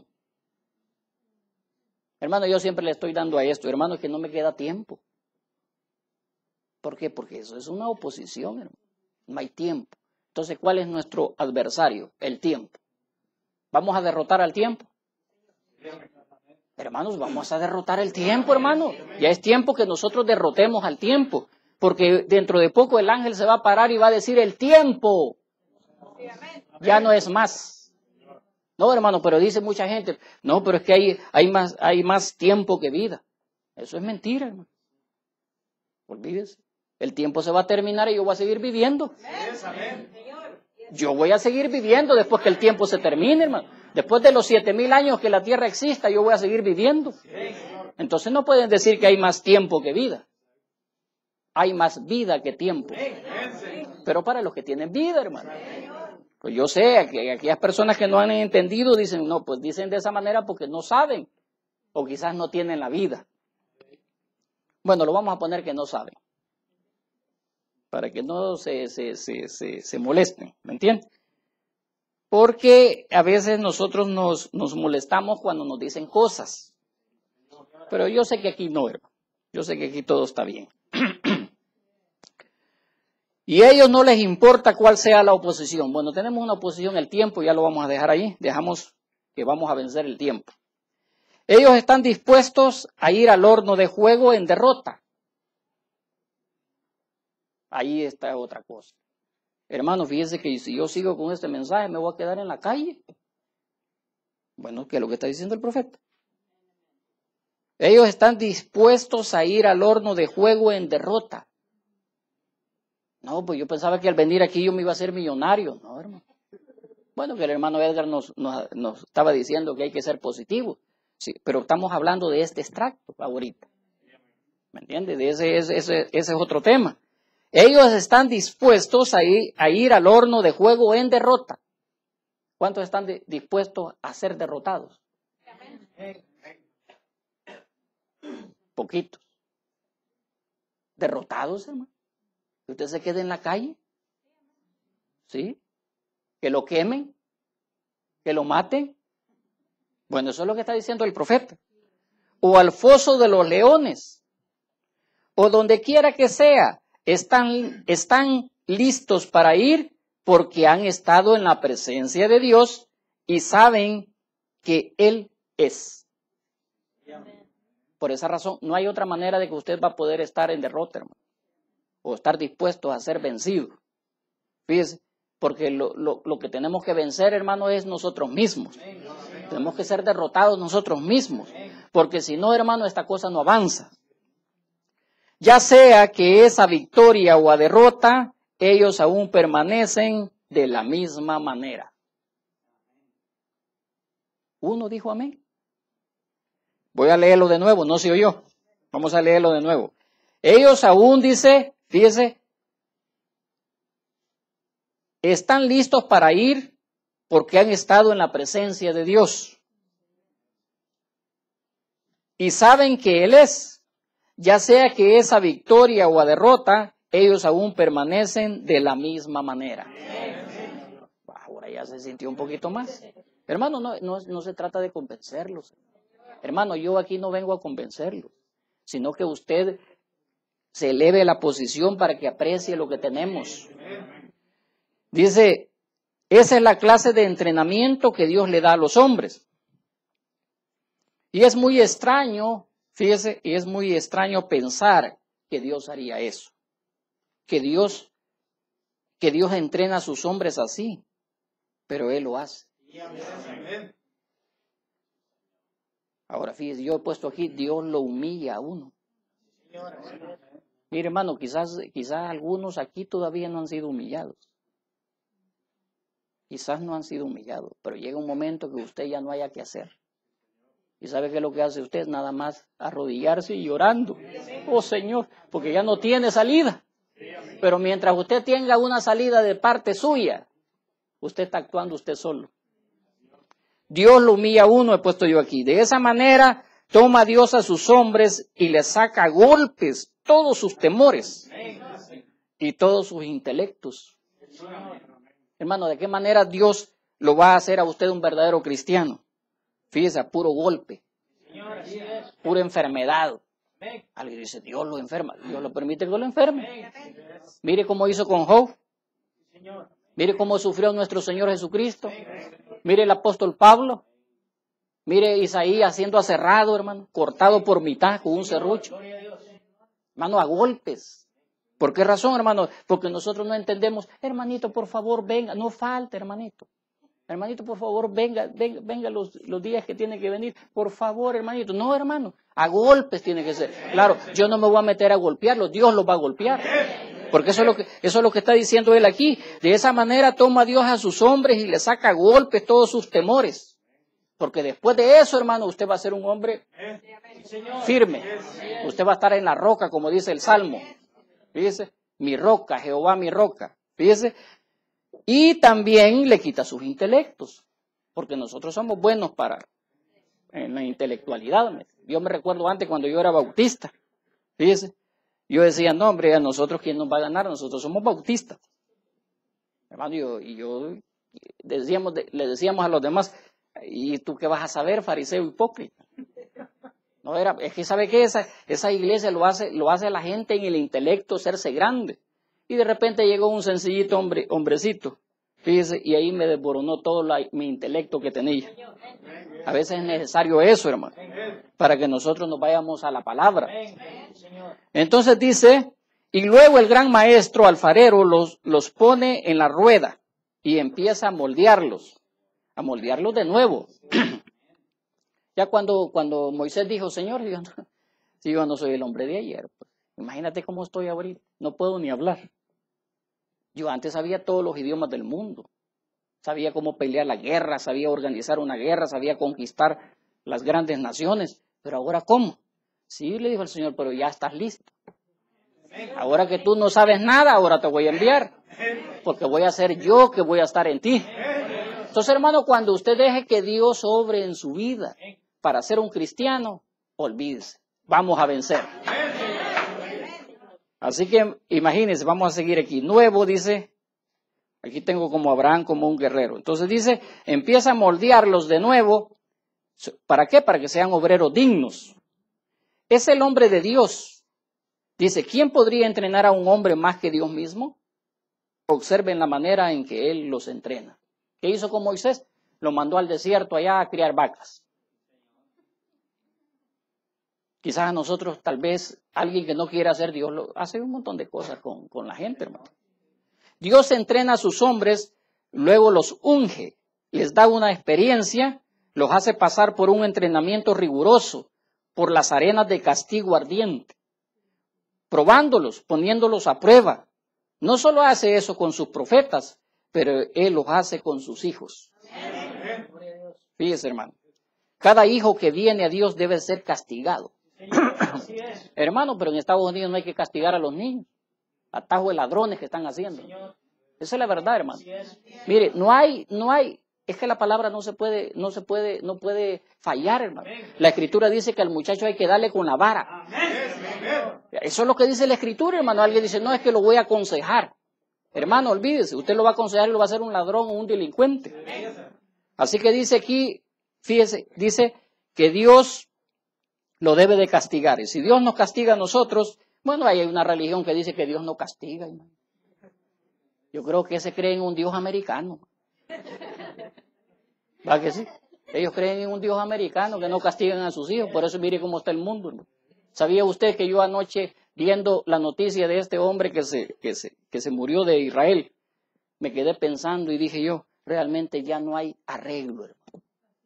Hermano, yo siempre le estoy dando a esto, hermano, que no me queda tiempo. ¿Por qué? Porque eso es una oposición, hermano. No hay tiempo. Entonces, ¿cuál es nuestro adversario? El tiempo. ¿Vamos a derrotar al tiempo? Hermanos, vamos a derrotar el tiempo, hermano. Ya es tiempo que nosotros derrotemos al tiempo. Porque dentro de poco el ángel se va a parar y va a decir el tiempo. Ya no es más. No, hermano, pero dice mucha gente, no, pero es que hay más tiempo que vida. Eso es mentira, hermano. Olvídese. El tiempo se va a terminar y yo voy a seguir viviendo. Yo voy a seguir viviendo después que el tiempo se termine, hermano. Después de los 7,000 años que la tierra exista, yo voy a seguir viviendo. Entonces no pueden decir que hay más tiempo que vida. Hay más vida que tiempo. Pero para los que tienen vida, hermano. Pues yo sé que aquellas personas que no han entendido dicen, no, pues dicen de esa manera porque no saben. O quizás no tienen la vida. Bueno, lo vamos a poner que no saben. Para que no se molesten, ¿me entiendes? Porque a veces nosotros nos molestamos cuando nos dicen cosas. Pero yo sé que aquí no, hermano. Yo sé que aquí todo está bien. Y a ellos no les importa cuál sea la oposición. Bueno, tenemos una oposición, el tiempo, ya lo vamos a dejar ahí. Dejamos que vamos a vencer el tiempo. Ellos están dispuestos a ir al horno de fuego en derrota. Ahí está otra cosa. Hermano, fíjese que si yo sigo con este mensaje, me voy a quedar en la calle. Bueno, ¿qué es lo que está diciendo el profeta? Ellos están dispuestos a ir al horno de fuego en derrota. No, pues yo pensaba que al venir aquí yo me iba a hacer millonario. No, hermano. Bueno, que el hermano Edgar nos estaba diciendo que hay que ser positivo. Sí, pero estamos hablando de este extracto ahorita. ¿Me entiende? Ese es otro tema. Ellos están dispuestos a ir al horno de fuego en derrota. ¿Cuántos están dispuestos a ser derrotados? Poquitos. ¿Derrotados, hermano? ¿Que usted se quede en la calle? ¿Sí? ¿Que lo quemen? ¿Que lo maten? Bueno, eso es lo que está diciendo el profeta. O al foso de los leones. O donde quiera que sea. Están listos para ir porque han estado en la presencia de Dios y saben que Él es. Por esa razón, no hay otra manera de que usted va a poder estar en derrota, hermano, o estar dispuesto a ser vencido. Fíjese, porque lo que tenemos que vencer, hermano, es nosotros mismos. Tenemos que ser derrotados nosotros mismos, porque si no, hermano, esta cosa no avanza. Ya sea que esa victoria o a derrota, ellos aún permanecen de la misma manera. Uno dijo amén. Voy a leerlo de nuevo, no se oyó. Vamos a leerlo de nuevo. Ellos aún, dice, fíjese, están listos para ir porque han estado en la presencia de Dios. Y saben que Él es. Ya sea que esa victoria o a derrota, ellos aún permanecen de la misma manera. Ahora ya se sintió un poquito más. Hermano, no se trata de convencerlos. Hermano, yo aquí no vengo a convencerlos, sino que usted se eleve la posición para que aprecie lo que tenemos. Dice, esa es la clase de entrenamiento que Dios le da a los hombres. Y es muy extraño, fíjese, y es muy extraño pensar que Dios haría eso. Que Dios entrena a sus hombres así, pero Él lo hace. Ahora, fíjese, yo he puesto aquí, Dios lo humilla a uno. Mire, hermano, quizás algunos aquí todavía no han sido humillados. Quizás no han sido humillados, pero llega un momento que usted ya no haya que hacer. ¿Y sabe qué es lo que hace usted? Nada más arrodillarse y llorando. Oh, Señor, porque ya no tiene salida. Pero mientras usted tenga una salida de parte suya, usted está actuando usted solo. Dios lo humilla a uno, he puesto yo aquí. De esa manera, toma Dios a sus hombres y les saca a golpes todos sus temores y todos sus intelectos. Hermano, ¿de qué manera Dios lo va a hacer a usted un verdadero cristiano? Fíjese, a puro golpe, pura enfermedad. Alguien dice, Dios lo enferma. Dios lo permite que lo enferme. Mire cómo hizo con Job. Mire cómo sufrió nuestro Señor Jesucristo. Mire el apóstol Pablo. Mire Isaías siendo aserrado, hermano, cortado por mitad con un serrucho. Hermano, a golpes. ¿Por qué razón, hermano? Porque nosotros no entendemos. Hermanito, por favor, venga. No falte, hermanito. Hermanito, por favor, venga los días que tiene que venir. Por favor, hermanito. No, hermano, a golpes tiene que ser. Claro, yo no me voy a meter a golpearlo, Dios los va a golpear. Porque eso es lo que está diciendo él aquí. De esa manera toma Dios a sus hombres y le saca a golpes todos sus temores. Porque después de eso, hermano, usted va a ser un hombre firme. Usted va a estar en la roca, como dice el Salmo. Fíjese, mi roca, Jehová mi roca. Fíjese. Y también le quita sus intelectos, porque nosotros somos buenos en la intelectualidad. Yo me recuerdo antes cuando yo era bautista, fíjese, yo decía, no hombre, a nosotros ¿quién nos va a ganar? Nosotros somos bautistas. Hermano, yo le decíamos a los demás, ¿y tú qué vas a saber, fariseo hipócrita? No era, es que sabe que esa iglesia lo hace la gente en el intelecto hacerse grande. Y de repente llegó un sencillito hombrecito, fíjese, y ahí me desboronó todo mi intelecto que tenía. A veces es necesario eso, hermano, para que nosotros nos vayamos a la palabra. Entonces dice, y luego el gran maestro alfarero los pone en la rueda y empieza a moldearlos de nuevo. Ya cuando Moisés dijo, Señor, si yo no soy el hombre de ayer, pues, imagínate cómo estoy ahorita, no puedo ni hablar. Yo antes sabía todos los idiomas del mundo, sabía cómo pelear la guerra, sabía organizar una guerra, sabía conquistar las grandes naciones, pero ahora ¿cómo? Sí, le dijo el Señor, pero ya estás listo. Ahora que tú no sabes nada, ahora te voy a enviar, porque voy a ser yo que voy a estar en ti. Entonces, hermano, cuando usted deje que Dios obre en su vida para ser un cristiano, olvídese, vamos a vencer. Así que imagínense, vamos a seguir aquí. Nuevo dice, aquí tengo como Abraham como un guerrero. Entonces dice, empieza a moldearlos de nuevo. ¿Para qué? Para que sean obreros dignos. Es el hombre de Dios. Dice, ¿quién podría entrenar a un hombre más que Dios mismo? Observen la manera en que Él los entrena. ¿Qué hizo con Moisés? Lo mandó al desierto allá a criar vacas. Quizás a nosotros, tal vez, alguien que no quiera ser Dios, hace un montón de cosas con la gente, hermano. Dios entrena a sus hombres, luego los unge, les da una experiencia, los hace pasar por un entrenamiento riguroso, por las arenas de castigo ardiente, probándolos, poniéndolos a prueba. No solo hace eso con sus profetas, pero Él los hace con sus hijos. Fíjese, hermano, cada hijo que viene a Dios debe ser castigado. Hermano, pero en Estados Unidos no hay que castigar a los niños. Atajo de ladrones que están haciendo. Esa es la verdad, hermano. Mire, no hay, es que la palabra no puede fallar, hermano. La Escritura dice que al muchacho hay que darle con la vara. Eso es lo que dice la Escritura, hermano. Alguien dice, no, es que lo voy a aconsejar. Hermano, olvídese, usted lo va a aconsejar y lo va a hacer un ladrón o un delincuente. Así que dice aquí, fíjese, dice que Dios lo debe de castigar. Y si Dios nos castiga a nosotros, bueno, hay una religión que dice que Dios no castiga, hermano. Yo creo que se cree en un Dios americano. ¿Va que sí? Ellos creen en un Dios americano que no castigan a sus hijos. Por eso mire cómo está el mundo, hermano. ¿Sabía usted que yo anoche, viendo la noticia de este hombre que se murió de Israel, me quedé pensando y dije yo, realmente ya no hay arreglo, hermano?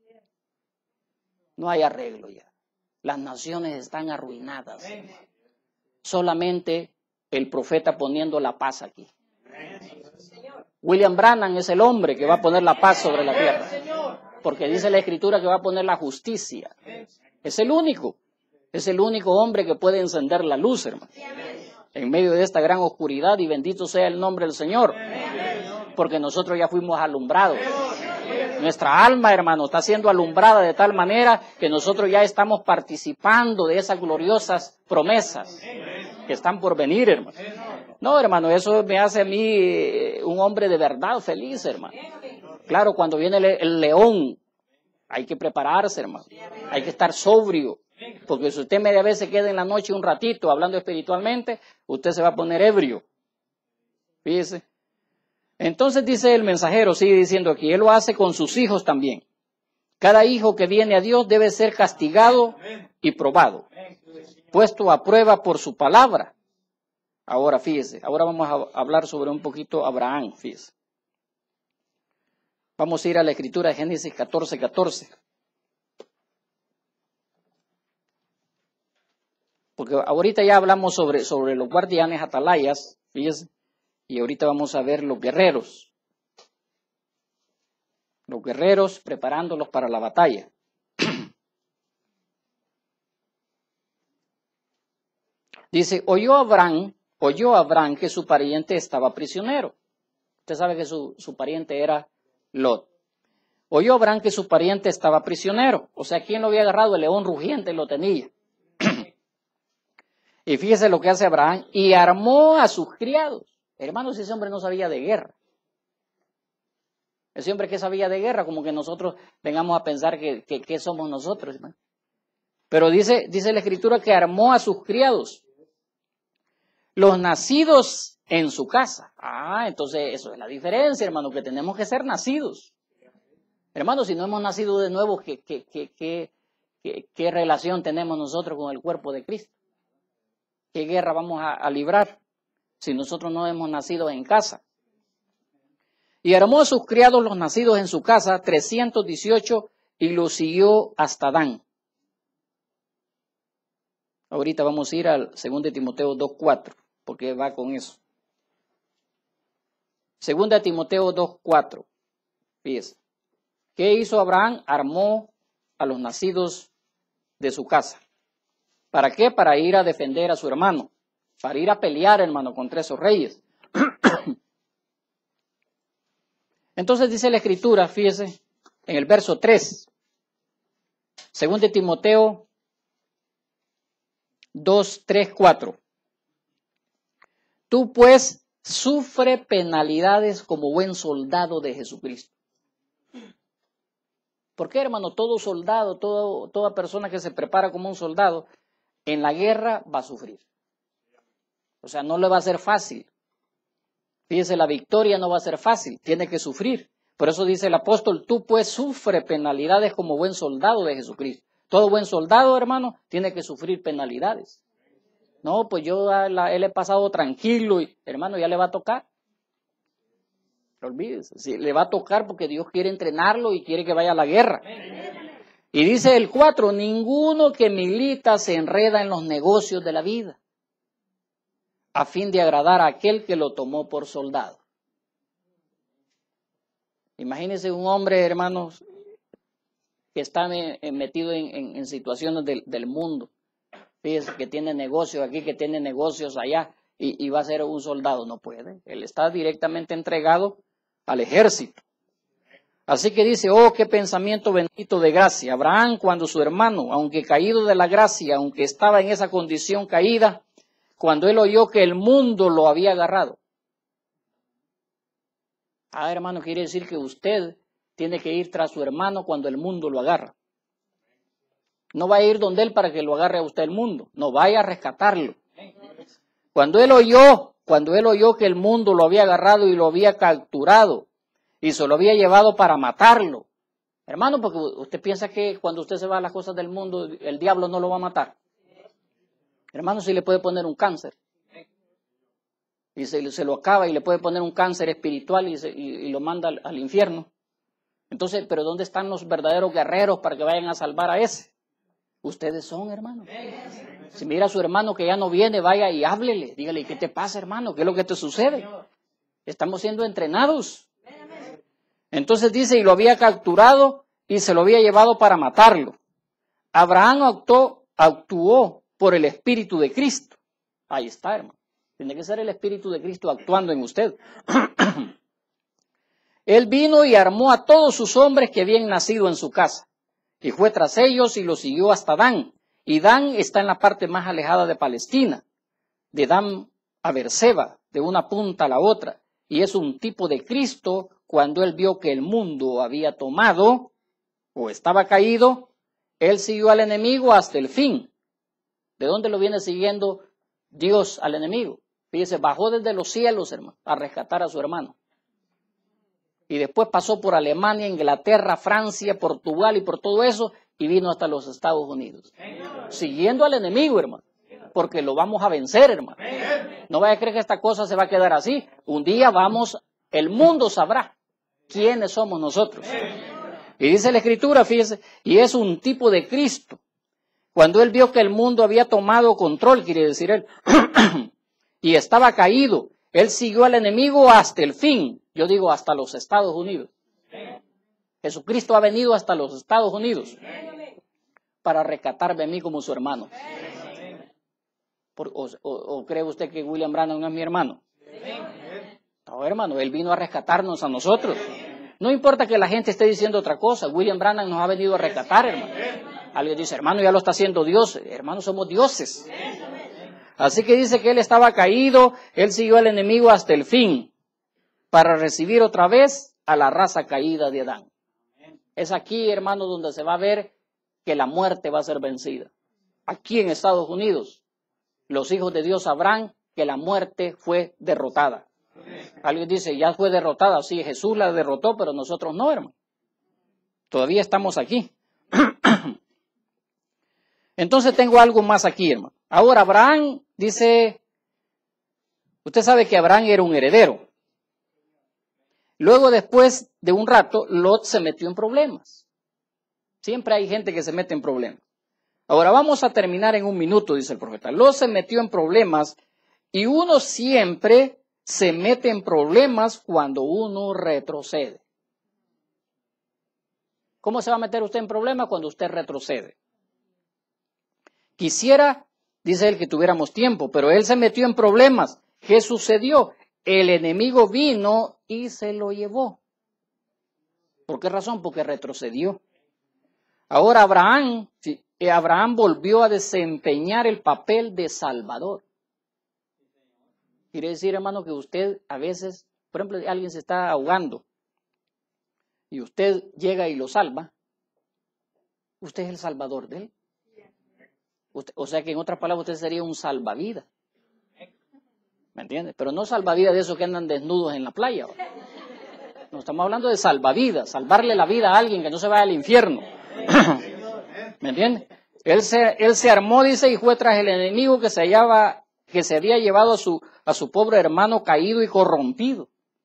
No hay arreglo ya. Las naciones están arruinadas. Solamente el profeta poniendo la paz aquí. William Branham es el hombre que va a poner la paz sobre la tierra. Porque dice la Escritura que va a poner la justicia. Es el único hombre que puede encender la luz, hermano. En medio de esta gran oscuridad, y bendito sea el nombre del Señor. Porque nosotros ya fuimos alumbrados. Nuestra alma, hermano, está siendo alumbrada de tal manera que nosotros ya estamos participando de esas gloriosas promesas que están por venir, hermano. No, hermano, eso me hace a mí un hombre de verdad feliz, hermano. Claro, cuando viene el león, hay que prepararse, hermano. Hay que estar sobrio. Porque si usted media vez se queda en la noche un ratito hablando espiritualmente, usted se va a poner ebrio. Fíjese. Entonces dice el mensajero, sigue diciendo aquí, él lo hace con sus hijos también. Cada hijo que viene a Dios debe ser castigado y probado, puesto a prueba por su palabra. Ahora fíjese, ahora vamos a hablar sobre un poquito Abraham, fíjese. Vamos a ir a la Escritura de Génesis 14:14. Porque ahorita ya hablamos sobre los guardianes atalayas, fíjese. Y ahorita vamos a ver los guerreros. Los guerreros preparándolos para la batalla. Dice, oyó Abraham que su pariente estaba prisionero. Usted sabe que su pariente era Lot. Oyó Abraham que su pariente estaba prisionero. O sea, ¿quién lo había agarrado? El león rugiente lo tenía. Y fíjese lo que hace Abraham. Y armó a sus criados. Hermanos, ese hombre no sabía de guerra. Ese hombre que sabía de guerra, como que nosotros vengamos a pensar que somos nosotros, hermano. Pero dice la Escritura que armó a sus criados, los nacidos en su casa. Entonces eso es la diferencia, hermano, que tenemos que ser nacidos. Hermano, si no hemos nacido de nuevo, ¿qué relación tenemos nosotros con el cuerpo de Cristo? ¿Qué guerra vamos a librar si nosotros no hemos nacido en casa? Y armó a sus criados los nacidos en su casa, 318, y los siguió hasta Dan. Ahorita vamos a ir al 2 Timoteo 2:4, porque va con eso. 2 Timoteo 2:4. Fíjese. ¿Qué hizo Abraham? Armó a los nacidos de su casa. ¿Para qué? Para ir a defender a su hermano. Para ir a pelear, hermano, contra esos reyes. Entonces dice la Escritura, fíjese, en el verso 3. 2 Timoteo 2, 3, 4. Tú pues sufre penalidades como buen soldado de Jesucristo. ¿Por qué, hermano? Todo soldado, toda persona que se prepara como un soldado, en la guerra va a sufrir. O sea, no le va a ser fácil. Fíjese, la victoria no va a ser fácil, tiene que sufrir. Por eso dice el apóstol, tú pues sufre penalidades como buen soldado de Jesucristo. Todo buen soldado, hermano, tiene que sufrir penalidades. No, pues yo él he pasado tranquilo y, hermano, ya le va a tocar. No olvides, sí, le va a tocar porque Dios quiere entrenarlo y quiere que vaya a la guerra. Y dice el 4, ninguno que milita se enreda en los negocios de la vida, a fin de agradar a aquel que lo tomó por soldado. Imagínense un hombre, hermanos, que está metido en situaciones del mundo. Fíjense que tiene negocios aquí, que tiene negocios allá, y va a ser un soldado. No puede. Él está directamente entregado al ejército. Así que dice, oh, qué pensamiento bendito de gracia. Abraham, cuando su hermano, aunque caído de la gracia, aunque estaba en esa condición caída, cuando él oyó que el mundo lo había agarrado. Hermano, quiere decir que usted tiene que ir tras su hermano cuando el mundo lo agarra. No va a ir donde él para que lo agarre a usted el mundo. No, vaya a rescatarlo. Cuando él oyó que el mundo lo había agarrado y lo había capturado y se lo había llevado para matarlo. Hermano, porque usted piensa que cuando usted se va a las cosas del mundo, el diablo no lo va a matar. Hermano, si le puede poner un cáncer. Y se lo acaba y le puede poner un cáncer espiritual y lo manda al infierno. Entonces, ¿pero dónde están los verdaderos guerreros para que vayan a salvar a ese? Ustedes son, hermano. Si mira a su hermano que ya no viene, vaya y háblele. Dígale, ¿qué te pasa, hermano? ¿Qué es lo que te sucede? Estamos siendo entrenados. Entonces dice, y lo había capturado y se lo había llevado para matarlo. Abraham actuó por el Espíritu de Cristo. Ahí está, hermano. Tiene que ser el Espíritu de Cristo actuando en usted. Él vino y armó a todos sus hombres que habían nacido en su casa. Y fue tras ellos y los siguió hasta Dan. Y Dan está en la parte más alejada de Palestina. De Dan a Berseba, de una punta a la otra. Y es un tipo de Cristo cuando él vio que el mundo había tomado o estaba caído. Él siguió al enemigo hasta el fin. ¿De dónde lo viene siguiendo Dios al enemigo? Fíjese, bajó desde los cielos, hermano, a rescatar a su hermano. Y después pasó por Alemania, Inglaterra, Francia, Portugal y por todo eso, y vino hasta los Estados Unidos. Siguiendo al enemigo, hermano, porque lo vamos a vencer, hermano. No vaya a creer que esta cosa se va a quedar así. Un día el mundo sabrá quiénes somos nosotros. Y dice la Escritura, fíjese, y es un tipo de Cristo. Cuando él vio que el mundo había tomado control, quiere decir él, y estaba caído, él siguió al enemigo hasta el fin. Yo digo hasta los Estados Unidos. Jesucristo ha venido hasta los Estados Unidos para rescatarme a mí como su hermano. ¿O cree usted que William Branham no es mi hermano? No, hermano, él vino a rescatarnos a nosotros. No importa que la gente esté diciendo otra cosa, William Branham nos ha venido a rescatar, hermano. Alguien dice, hermano, ya lo está haciendo Dios. Hermano, somos dioses. Así que dice que él estaba caído, él siguió al enemigo hasta el fin, para recibir otra vez a la raza caída de Adán. Es aquí, hermano, donde se va a ver que la muerte va a ser vencida. Aquí en Estados Unidos, los hijos de Dios sabrán que la muerte fue derrotada. Alguien dice, ya fue derrotada. Sí, Jesús la derrotó, pero nosotros no, hermano. Todavía estamos aquí. Entonces tengo algo más aquí, hermano. Ahora Abraham dice, usted sabe que Abraham era un heredero. Luego, después de un rato, Lot se metió en problemas. Siempre hay gente que se mete en problemas. Ahora vamos a terminar en un minuto, dice el profeta. Lot se metió en problemas y uno siempre se mete en problemas cuando uno retrocede. ¿Cómo se va a meter usted en problemas cuando usted retrocede? Quisiera, dice él, que tuviéramos tiempo, pero él se metió en problemas. ¿Qué sucedió? El enemigo vino y se lo llevó. ¿Por qué razón? Porque retrocedió. Ahora Abraham volvió a desempeñar el papel de Salvador. Quiere decir, hermano, que usted a veces, por ejemplo, alguien se está ahogando y usted llega y lo salva. Usted es el salvador de él. O sea que en otras palabras usted sería un salvavidas. ¿Me entiende? Pero no salvavidas de esos que andan desnudos en la playa. No, estamos hablando de salvavidas, salvarle la vida a alguien que no se vaya al infierno. ¿Me entiende? Él se armó, dice, y fue tras el enemigo que se había llevado a su pobre hermano caído y corrompido.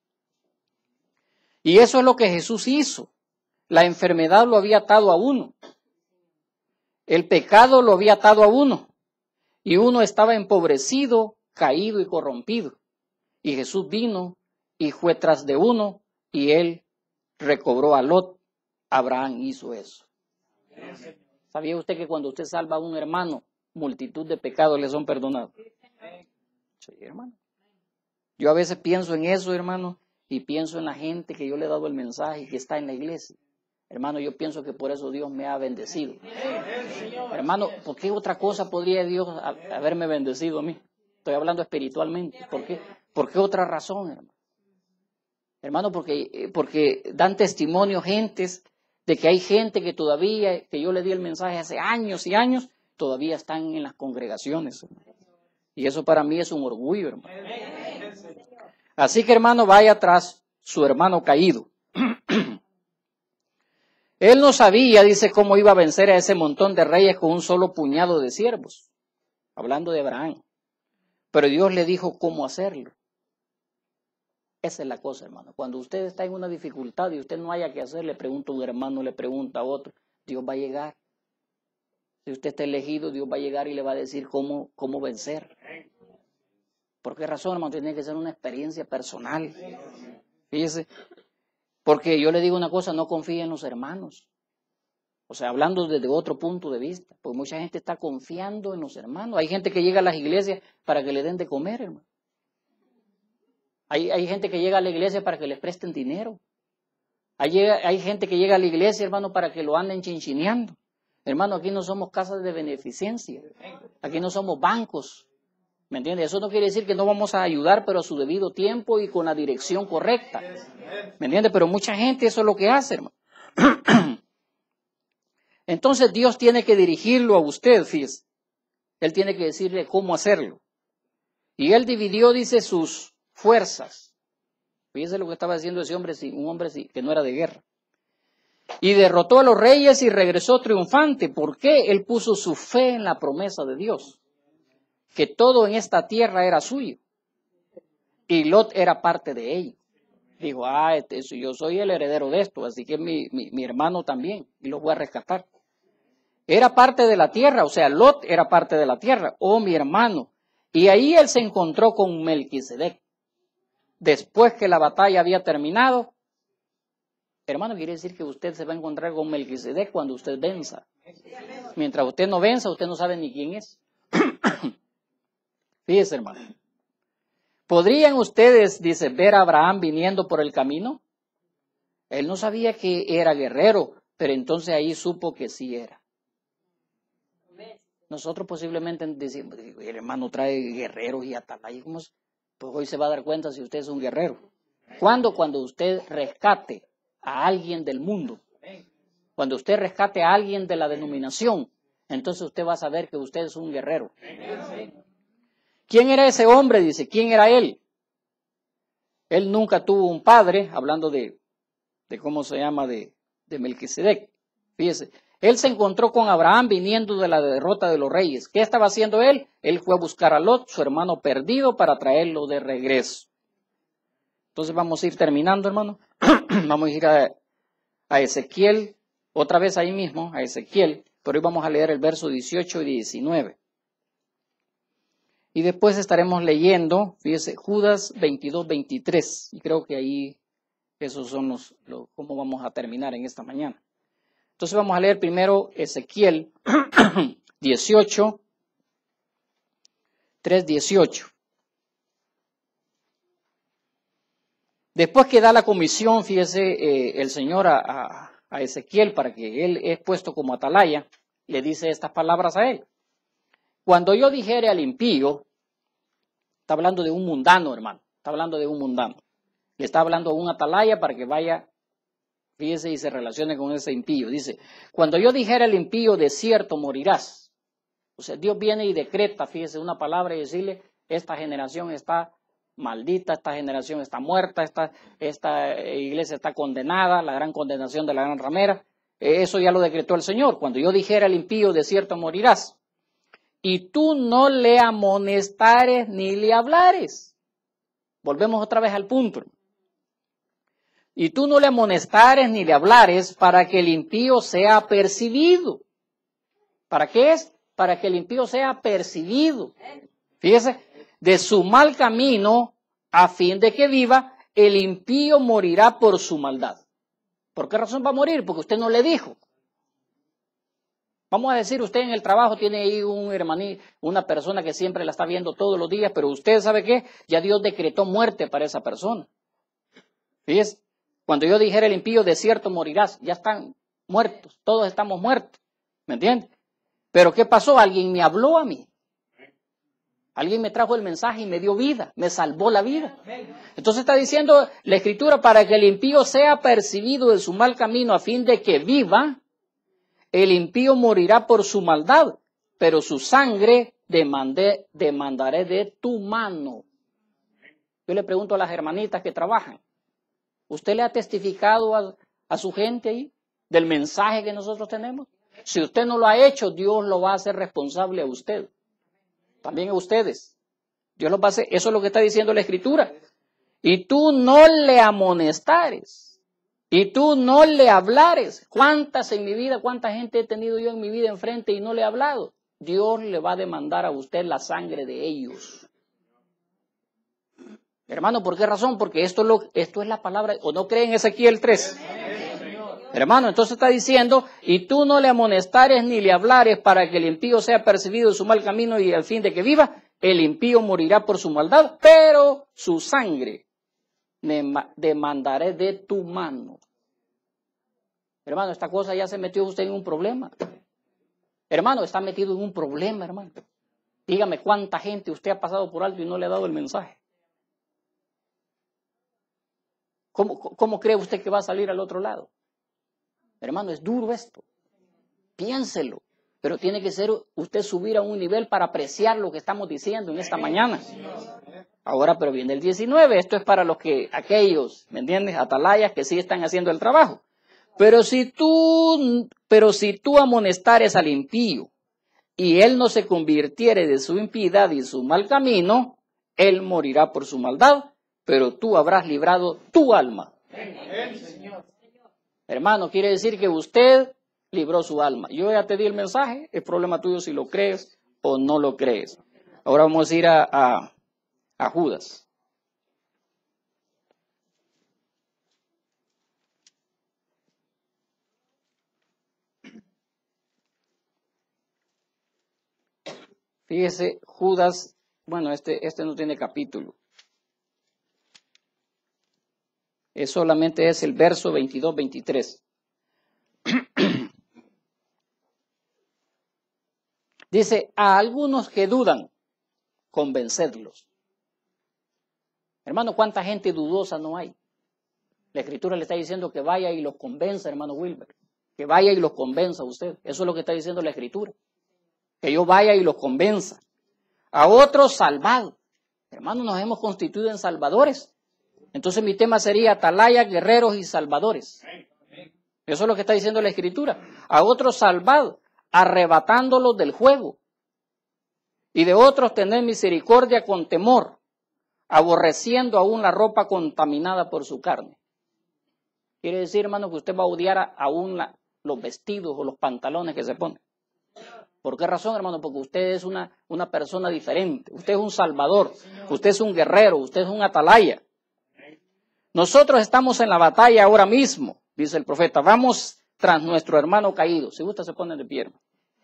Y eso es lo que Jesús hizo. La enfermedad lo había atado a uno. El pecado lo había atado a uno. Y uno estaba empobrecido, caído y corrompido. Y Jesús vino y fue tras de uno y él recobró a Lot. Abraham hizo eso. ¿Sabía usted que cuando usted salva a un hermano, multitud de pecados le son perdonados? Sí, hermano. Yo a veces pienso en eso, hermano, y pienso en la gente que yo le he dado el mensaje y que está en la iglesia. Hermano, yo pienso que por eso Dios me ha bendecido. Hermano, ¿por qué otra cosa podría Dios haberme bendecido a mí? Estoy hablando espiritualmente. ¿Por qué? ¿Por qué otra razón, hermano? Hermano, porque dan testimonio gentes de que hay gente que todavía, que yo le di el mensaje hace años y años, todavía están en las congregaciones, hermano. Y eso para mí es un orgullo, hermano. Así que, hermano, vaya tras su hermano caído. Él no sabía, dice, cómo iba a vencer a ese montón de reyes con un solo puñado de siervos. Hablando de Abraham. Pero Dios le dijo cómo hacerlo. Esa es la cosa, hermano. Cuando usted está en una dificultad y usted no haya que hacer, le pregunta a un hermano, le pregunta a otro, Dios va a llegar. Si usted está elegido, Dios va a llegar y le va a decir cómo vencer. ¿Por qué razón, hermano? Tiene que ser una experiencia personal. Fíjese. Porque yo le digo una cosa, no confíe en los hermanos. O sea, hablando desde otro punto de vista. Porque mucha gente está confiando en los hermanos. Hay gente que llega a las iglesias para que le den de comer, hermano. Hay gente que llega a la iglesia para que les presten dinero. Hay gente que llega a la iglesia, hermano, para que lo anden chinchineando. Hermano, aquí no somos casas de beneficencia. Aquí no somos bancos. ¿Me entiendes? Eso no quiere decir que no vamos a ayudar, pero a su debido tiempo y con la dirección correcta. ¿Me entiendes? Pero mucha gente eso es lo que hace, hermano. Entonces Dios tiene que dirigirlo a usted, fíjese. Él tiene que decirle cómo hacerlo. Y él dividió, dice, sus fuerzas. Fíjese lo que estaba haciendo ese hombre, un hombre que no era de guerra. Y derrotó a los reyes y regresó triunfante. ¿Por qué? Él puso su fe en la promesa de Dios. Que todo en esta tierra era suyo. Y Lot era parte de ello. Dijo, yo soy el heredero de esto, así que mi hermano también, y lo voy a rescatar. Era parte de la tierra, o sea, Lot era parte de la tierra, mi hermano. Y ahí él se encontró con Melquisedec. Después que la batalla había terminado, hermano, quiere decir que usted se va a encontrar con Melquisedec cuando usted venza. Mientras usted no venza, usted no sabe ni quién es. Fíjese, hermano. ¿Podrían ustedes, dice, ver a Abraham viniendo por el camino? Él no sabía que era guerrero, pero entonces ahí supo que sí era. Nosotros posiblemente decimos, el hermano trae guerreros y atalayas. Pues hoy se va a dar cuenta si usted es un guerrero. ¿Cuándo? Cuando usted rescate a alguien del mundo. Cuando usted rescate a alguien de la denominación, entonces usted va a saber que usted es un guerrero. ¿Quién era ese hombre? Dice, ¿quién era él? Él nunca tuvo un padre, hablando de cómo se llama, de Melquisedec. Fíjese, él se encontró con Abraham viniendo de la derrota de los reyes. ¿Qué estaba haciendo él? Él fue a buscar a Lot, su hermano perdido, para traerlo de regreso. Entonces vamos a ir terminando, hermano. Vamos a ir a Ezequiel, otra vez ahí mismo, a Ezequiel, pero hoy vamos a leer el verso 18 y 19. Y después estaremos leyendo, fíjese, Judas 22, 23. Y creo que ahí esos son cómo vamos a terminar en esta mañana. Entonces vamos a leer primero Ezequiel 18, 3, 18. Después que da la comisión, fíjese, el Señor a Ezequiel para que él es puesto como atalaya, le dice estas palabras a él. Cuando yo dijere al impío, está hablando de un mundano, hermano, está hablando de un mundano. Le está hablando a un atalaya para que vaya, fíjese, y se relacione con ese impío. Dice, cuando yo dijere al impío, de cierto morirás. O sea, Dios viene y decreta, fíjese, una palabra y decirle, esta generación está maldita, esta generación está muerta, esta iglesia está condenada, la gran condenación de la gran ramera. Eso ya lo decretó el Señor. Cuando yo dijera al impío, de cierto morirás. Y tú no le amonestares ni le hablares. Volvemos otra vez al punto. Y tú no le amonestares ni le hablares para que el impío sea percibido. ¿Para qué es? Para que el impío sea percibido. Fíjese, de su mal camino, a fin de que viva, el impío morirá por su maldad. ¿Por qué razón va a morir? Porque usted no le dijo. Vamos a decir, usted en el trabajo tiene ahí un hermaní, una persona que siempre la está viendo todos los días, pero usted sabe qué, ya Dios decretó muerte para esa persona. Fíjese, cuando yo dijera el impío, de cierto morirás, ya están muertos, todos estamos muertos, ¿me entiende? Pero ¿qué pasó? Alguien me habló a mí. Alguien me trajo el mensaje y me dio vida, me salvó la vida. Entonces está diciendo la Escritura, para que el impío sea percibido de su mal camino a fin de que viva, el impío morirá por su maldad, pero su sangre demandaré de tu mano. Yo le pregunto a las hermanitas que trabajan, ¿usted le ha testificado a su gente ahí del mensaje que nosotros tenemos? Si usted no lo ha hecho, Dios lo va a hacer responsable a usted. También a ustedes. Dios los va a hacer. Eso es lo que está diciendo la Escritura. Y tú no le amonestares. Y tú no le hablares. ¿Cuántas en mi vida, cuánta gente he tenido yo en mi vida enfrente y no le he hablado? Dios le va a demandar a usted la sangre de ellos. Hermano, ¿por qué razón? Porque esto es la palabra. ¿O no creen Ezequiel 3? Hermano, entonces está diciendo, y tú no le amonestares ni le hablares para que el impío sea percibido de su mal camino y al fin de que viva, el impío morirá por su maldad, pero su sangre demandaré de tu mano. Hermano, esta cosa ya se metió usted en un problema. Hermano, está metido en un problema, hermano. Dígame cuánta gente usted ha pasado por alto y no le ha dado el mensaje. ¿Cómo cree usted que va a salir al otro lado? Hermano, es duro esto. Piénselo. Pero tiene que ser usted subir a un nivel para apreciar lo que estamos diciendo en esta mañana. Ahora, pero viene el 19. Esto es para aquellos, ¿me entiendes? Atalayas que sí están haciendo el trabajo. Pero si tú amonestares al impío y él no se convirtiere de su impiedad y su mal camino, él morirá por su maldad, pero tú habrás librado tu alma. Hermano, quiere decir que usted libró su alma. Yo ya te di el mensaje, es problema tuyo si lo crees o no lo crees. Ahora vamos a ir a Judas. Fíjese, Judas, bueno, este no tiene capítulo. Solamente es el verso 22-23. Dice, a algunos que dudan, convencedlos. Hermano, ¿cuánta gente dudosa no hay? La Escritura le está diciendo que vaya y los convenza, hermano Wilber. Que vaya y los convenza a usted. Eso es lo que está diciendo la Escritura. Que yo vaya y los convenza. A otros salvados. Hermano, nos hemos constituido en salvadores. Entonces mi tema sería atalayas, guerreros y salvadores. Eso es lo que está diciendo la Escritura. A otros salvados, arrebatándolos del juego. Y de otros tener misericordia con temor, aborreciendo aún la ropa contaminada por su carne. Quiere decir, hermano, que usted va a odiar aún los vestidos o los pantalones que se pone. ¿Por qué razón, hermano? Porque usted es una persona diferente. Usted es un salvador. Usted es un guerrero. Usted es un atalaya. Nosotros estamos en la batalla ahora mismo, dice el profeta. Vamos tras nuestro hermano caído. Si gusta, se pone de pie, hermano.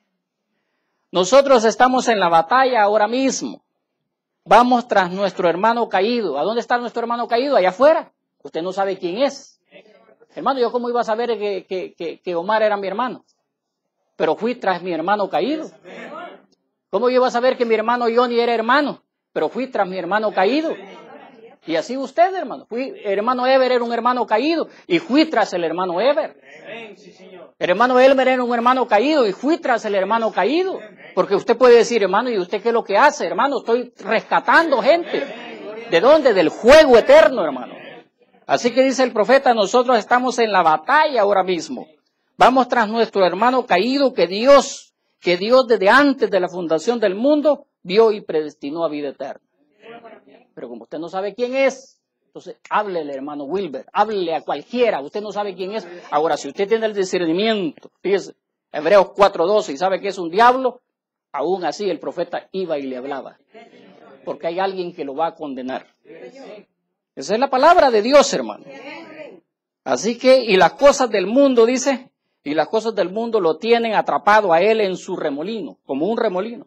Nosotros estamos en la batalla ahora mismo. Vamos tras nuestro hermano caído. ¿A dónde está nuestro hermano caído? Allá afuera. Usted no sabe quién es. Hermano, ¿yo cómo iba a saber que Omar era mi hermano? Pero fui tras mi hermano caído. ¿Cómo yo iba a saber que mi hermano Johnny era hermano? Pero fui tras mi hermano caído. Y así usted, hermano. El hermano Ever era un hermano caído y fui tras el hermano Ever. El hermano Elmer era un hermano caído y fui tras el hermano caído. Porque usted puede decir, hermano, ¿y usted qué es lo que hace? Hermano, estoy rescatando gente. ¿De dónde? Del juego eterno, hermano. Así que dice el profeta, nosotros estamos en la batalla ahora mismo. Vamos tras nuestro hermano caído que Dios desde antes de la fundación del mundo vio y predestinó a vida eterna. Pero como usted no sabe quién es, entonces háblele, hermano Wilber, háblele a cualquiera, usted no sabe quién es. Ahora, si usted tiene el discernimiento, fíjese, Hebreos 4:12, y sabe que es un diablo, aún así el profeta iba y le hablaba. Porque hay alguien que lo va a condenar. Esa es la palabra de Dios, hermano. Así que, y las cosas del mundo, dice, y las cosas del mundo lo tienen atrapado a él en su remolino, como un remolino.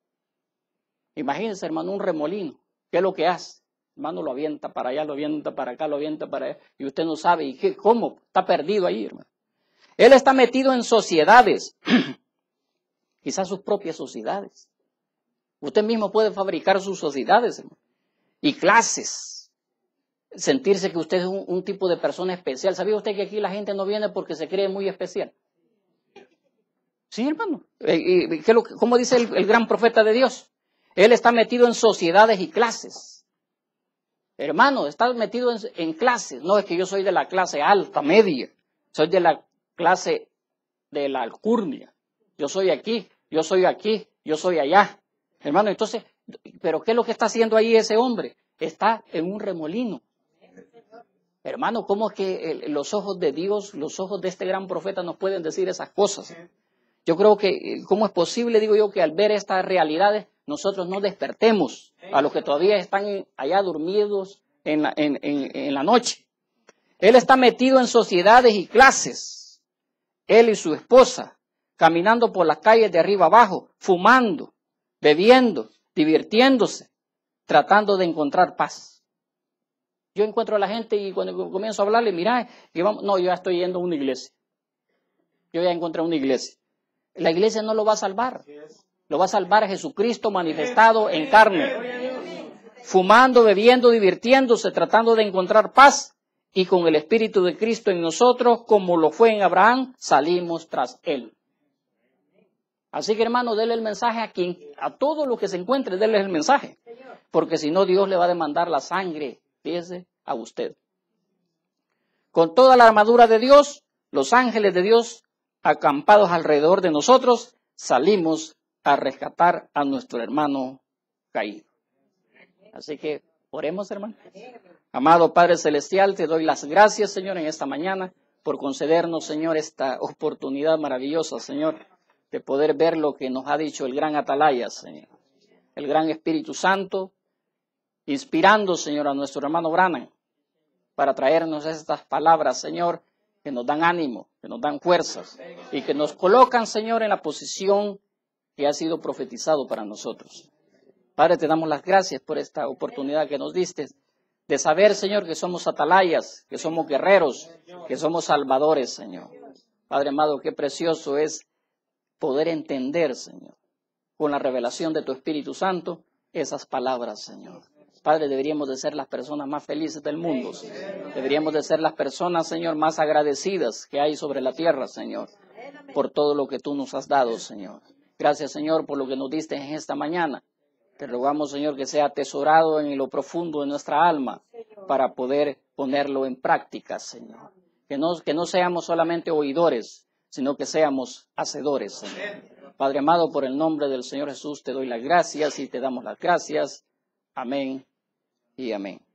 Imagínense, hermano, un remolino. ¿Qué es lo que hace? Hermano, lo avienta para allá, lo avienta para acá, lo avienta para allá, y usted no sabe, ¿y qué? ¿Cómo? Está perdido ahí, hermano. Él está metido en sociedades, quizás sus propias sociedades. Usted mismo puede fabricar sus sociedades, hermano, y clases. Sentirse que usted es un tipo de persona especial. ¿Sabía usted que aquí la gente no viene porque se cree muy especial? Sí, hermano. ¿Cómo dice el gran profeta de Dios? Él está metido en sociedades y clases. Hermano, está metido en clases. No es que yo soy de la clase alta, media. Soy de la clase de la alcurnia. Yo soy aquí, yo soy aquí, yo soy allá. Hermano, entonces, ¿pero qué es lo que está haciendo ahí ese hombre? Está en un remolino. Hermano, ¿cómo es que los ojos de Dios, los ojos de este gran profeta nos pueden decir esas cosas? Yo creo que, ¿cómo es posible, digo yo, que al ver estas realidades nosotros no despertemos a los que todavía están allá dormidos en la noche? Él está metido en sociedades y clases, él y su esposa, caminando por las calles de arriba abajo, fumando, bebiendo, divirtiéndose, tratando de encontrar paz. Yo encuentro a la gente y cuando comienzo a hablarle, mira, no, yo ya estoy yendo a una iglesia. Yo ya encontré una iglesia. La iglesia no lo va a salvar. Lo va a salvar a Jesucristo manifestado en carne. Fumando, bebiendo, divirtiéndose, tratando de encontrar paz. Y con el Espíritu de Cristo en nosotros, como lo fue en Abraham, salimos tras él. Así que, hermano, déle el mensaje a todo lo que se encuentre, déle el mensaje. Porque si no, Dios le va a demandar la sangre. Fíjese a usted. Con toda la armadura de Dios, los ángeles de Dios, acampados alrededor de nosotros, salimos a rescatar a nuestro hermano caído. Así que oremos, hermano. Amado Padre Celestial, te doy las gracias, Señor, en esta mañana, por concedernos, Señor, esta oportunidad maravillosa, Señor, de poder ver lo que nos ha dicho el gran atalaya, Señor. El gran Espíritu Santo, inspirando, Señor, a nuestro hermano Branham para traernos estas palabras, Señor, que nos dan ánimo, que nos dan fuerzas y que nos colocan, Señor, en la posición que ha sido profetizado para nosotros. Padre, te damos las gracias por esta oportunidad que nos diste de saber, Señor, que somos atalayas, que somos guerreros, que somos salvadores, Señor. Padre amado, qué precioso es poder entender, Señor, con la revelación de tu Espíritu Santo, esas palabras, Señor. Padre, deberíamos de ser las personas más felices del mundo, Señor. Deberíamos de ser las personas, Señor, más agradecidas que hay sobre la tierra, Señor, por todo lo que tú nos has dado, Señor. Gracias, Señor, por lo que nos diste en esta mañana. Te rogamos, Señor, que sea atesorado en lo profundo de nuestra alma para poder ponerlo en práctica, Señor. Que no seamos solamente oidores, sino que seamos hacedores, Señor. Padre amado, por el nombre del Señor Jesús te doy las gracias y te damos las gracias. Amén y amén.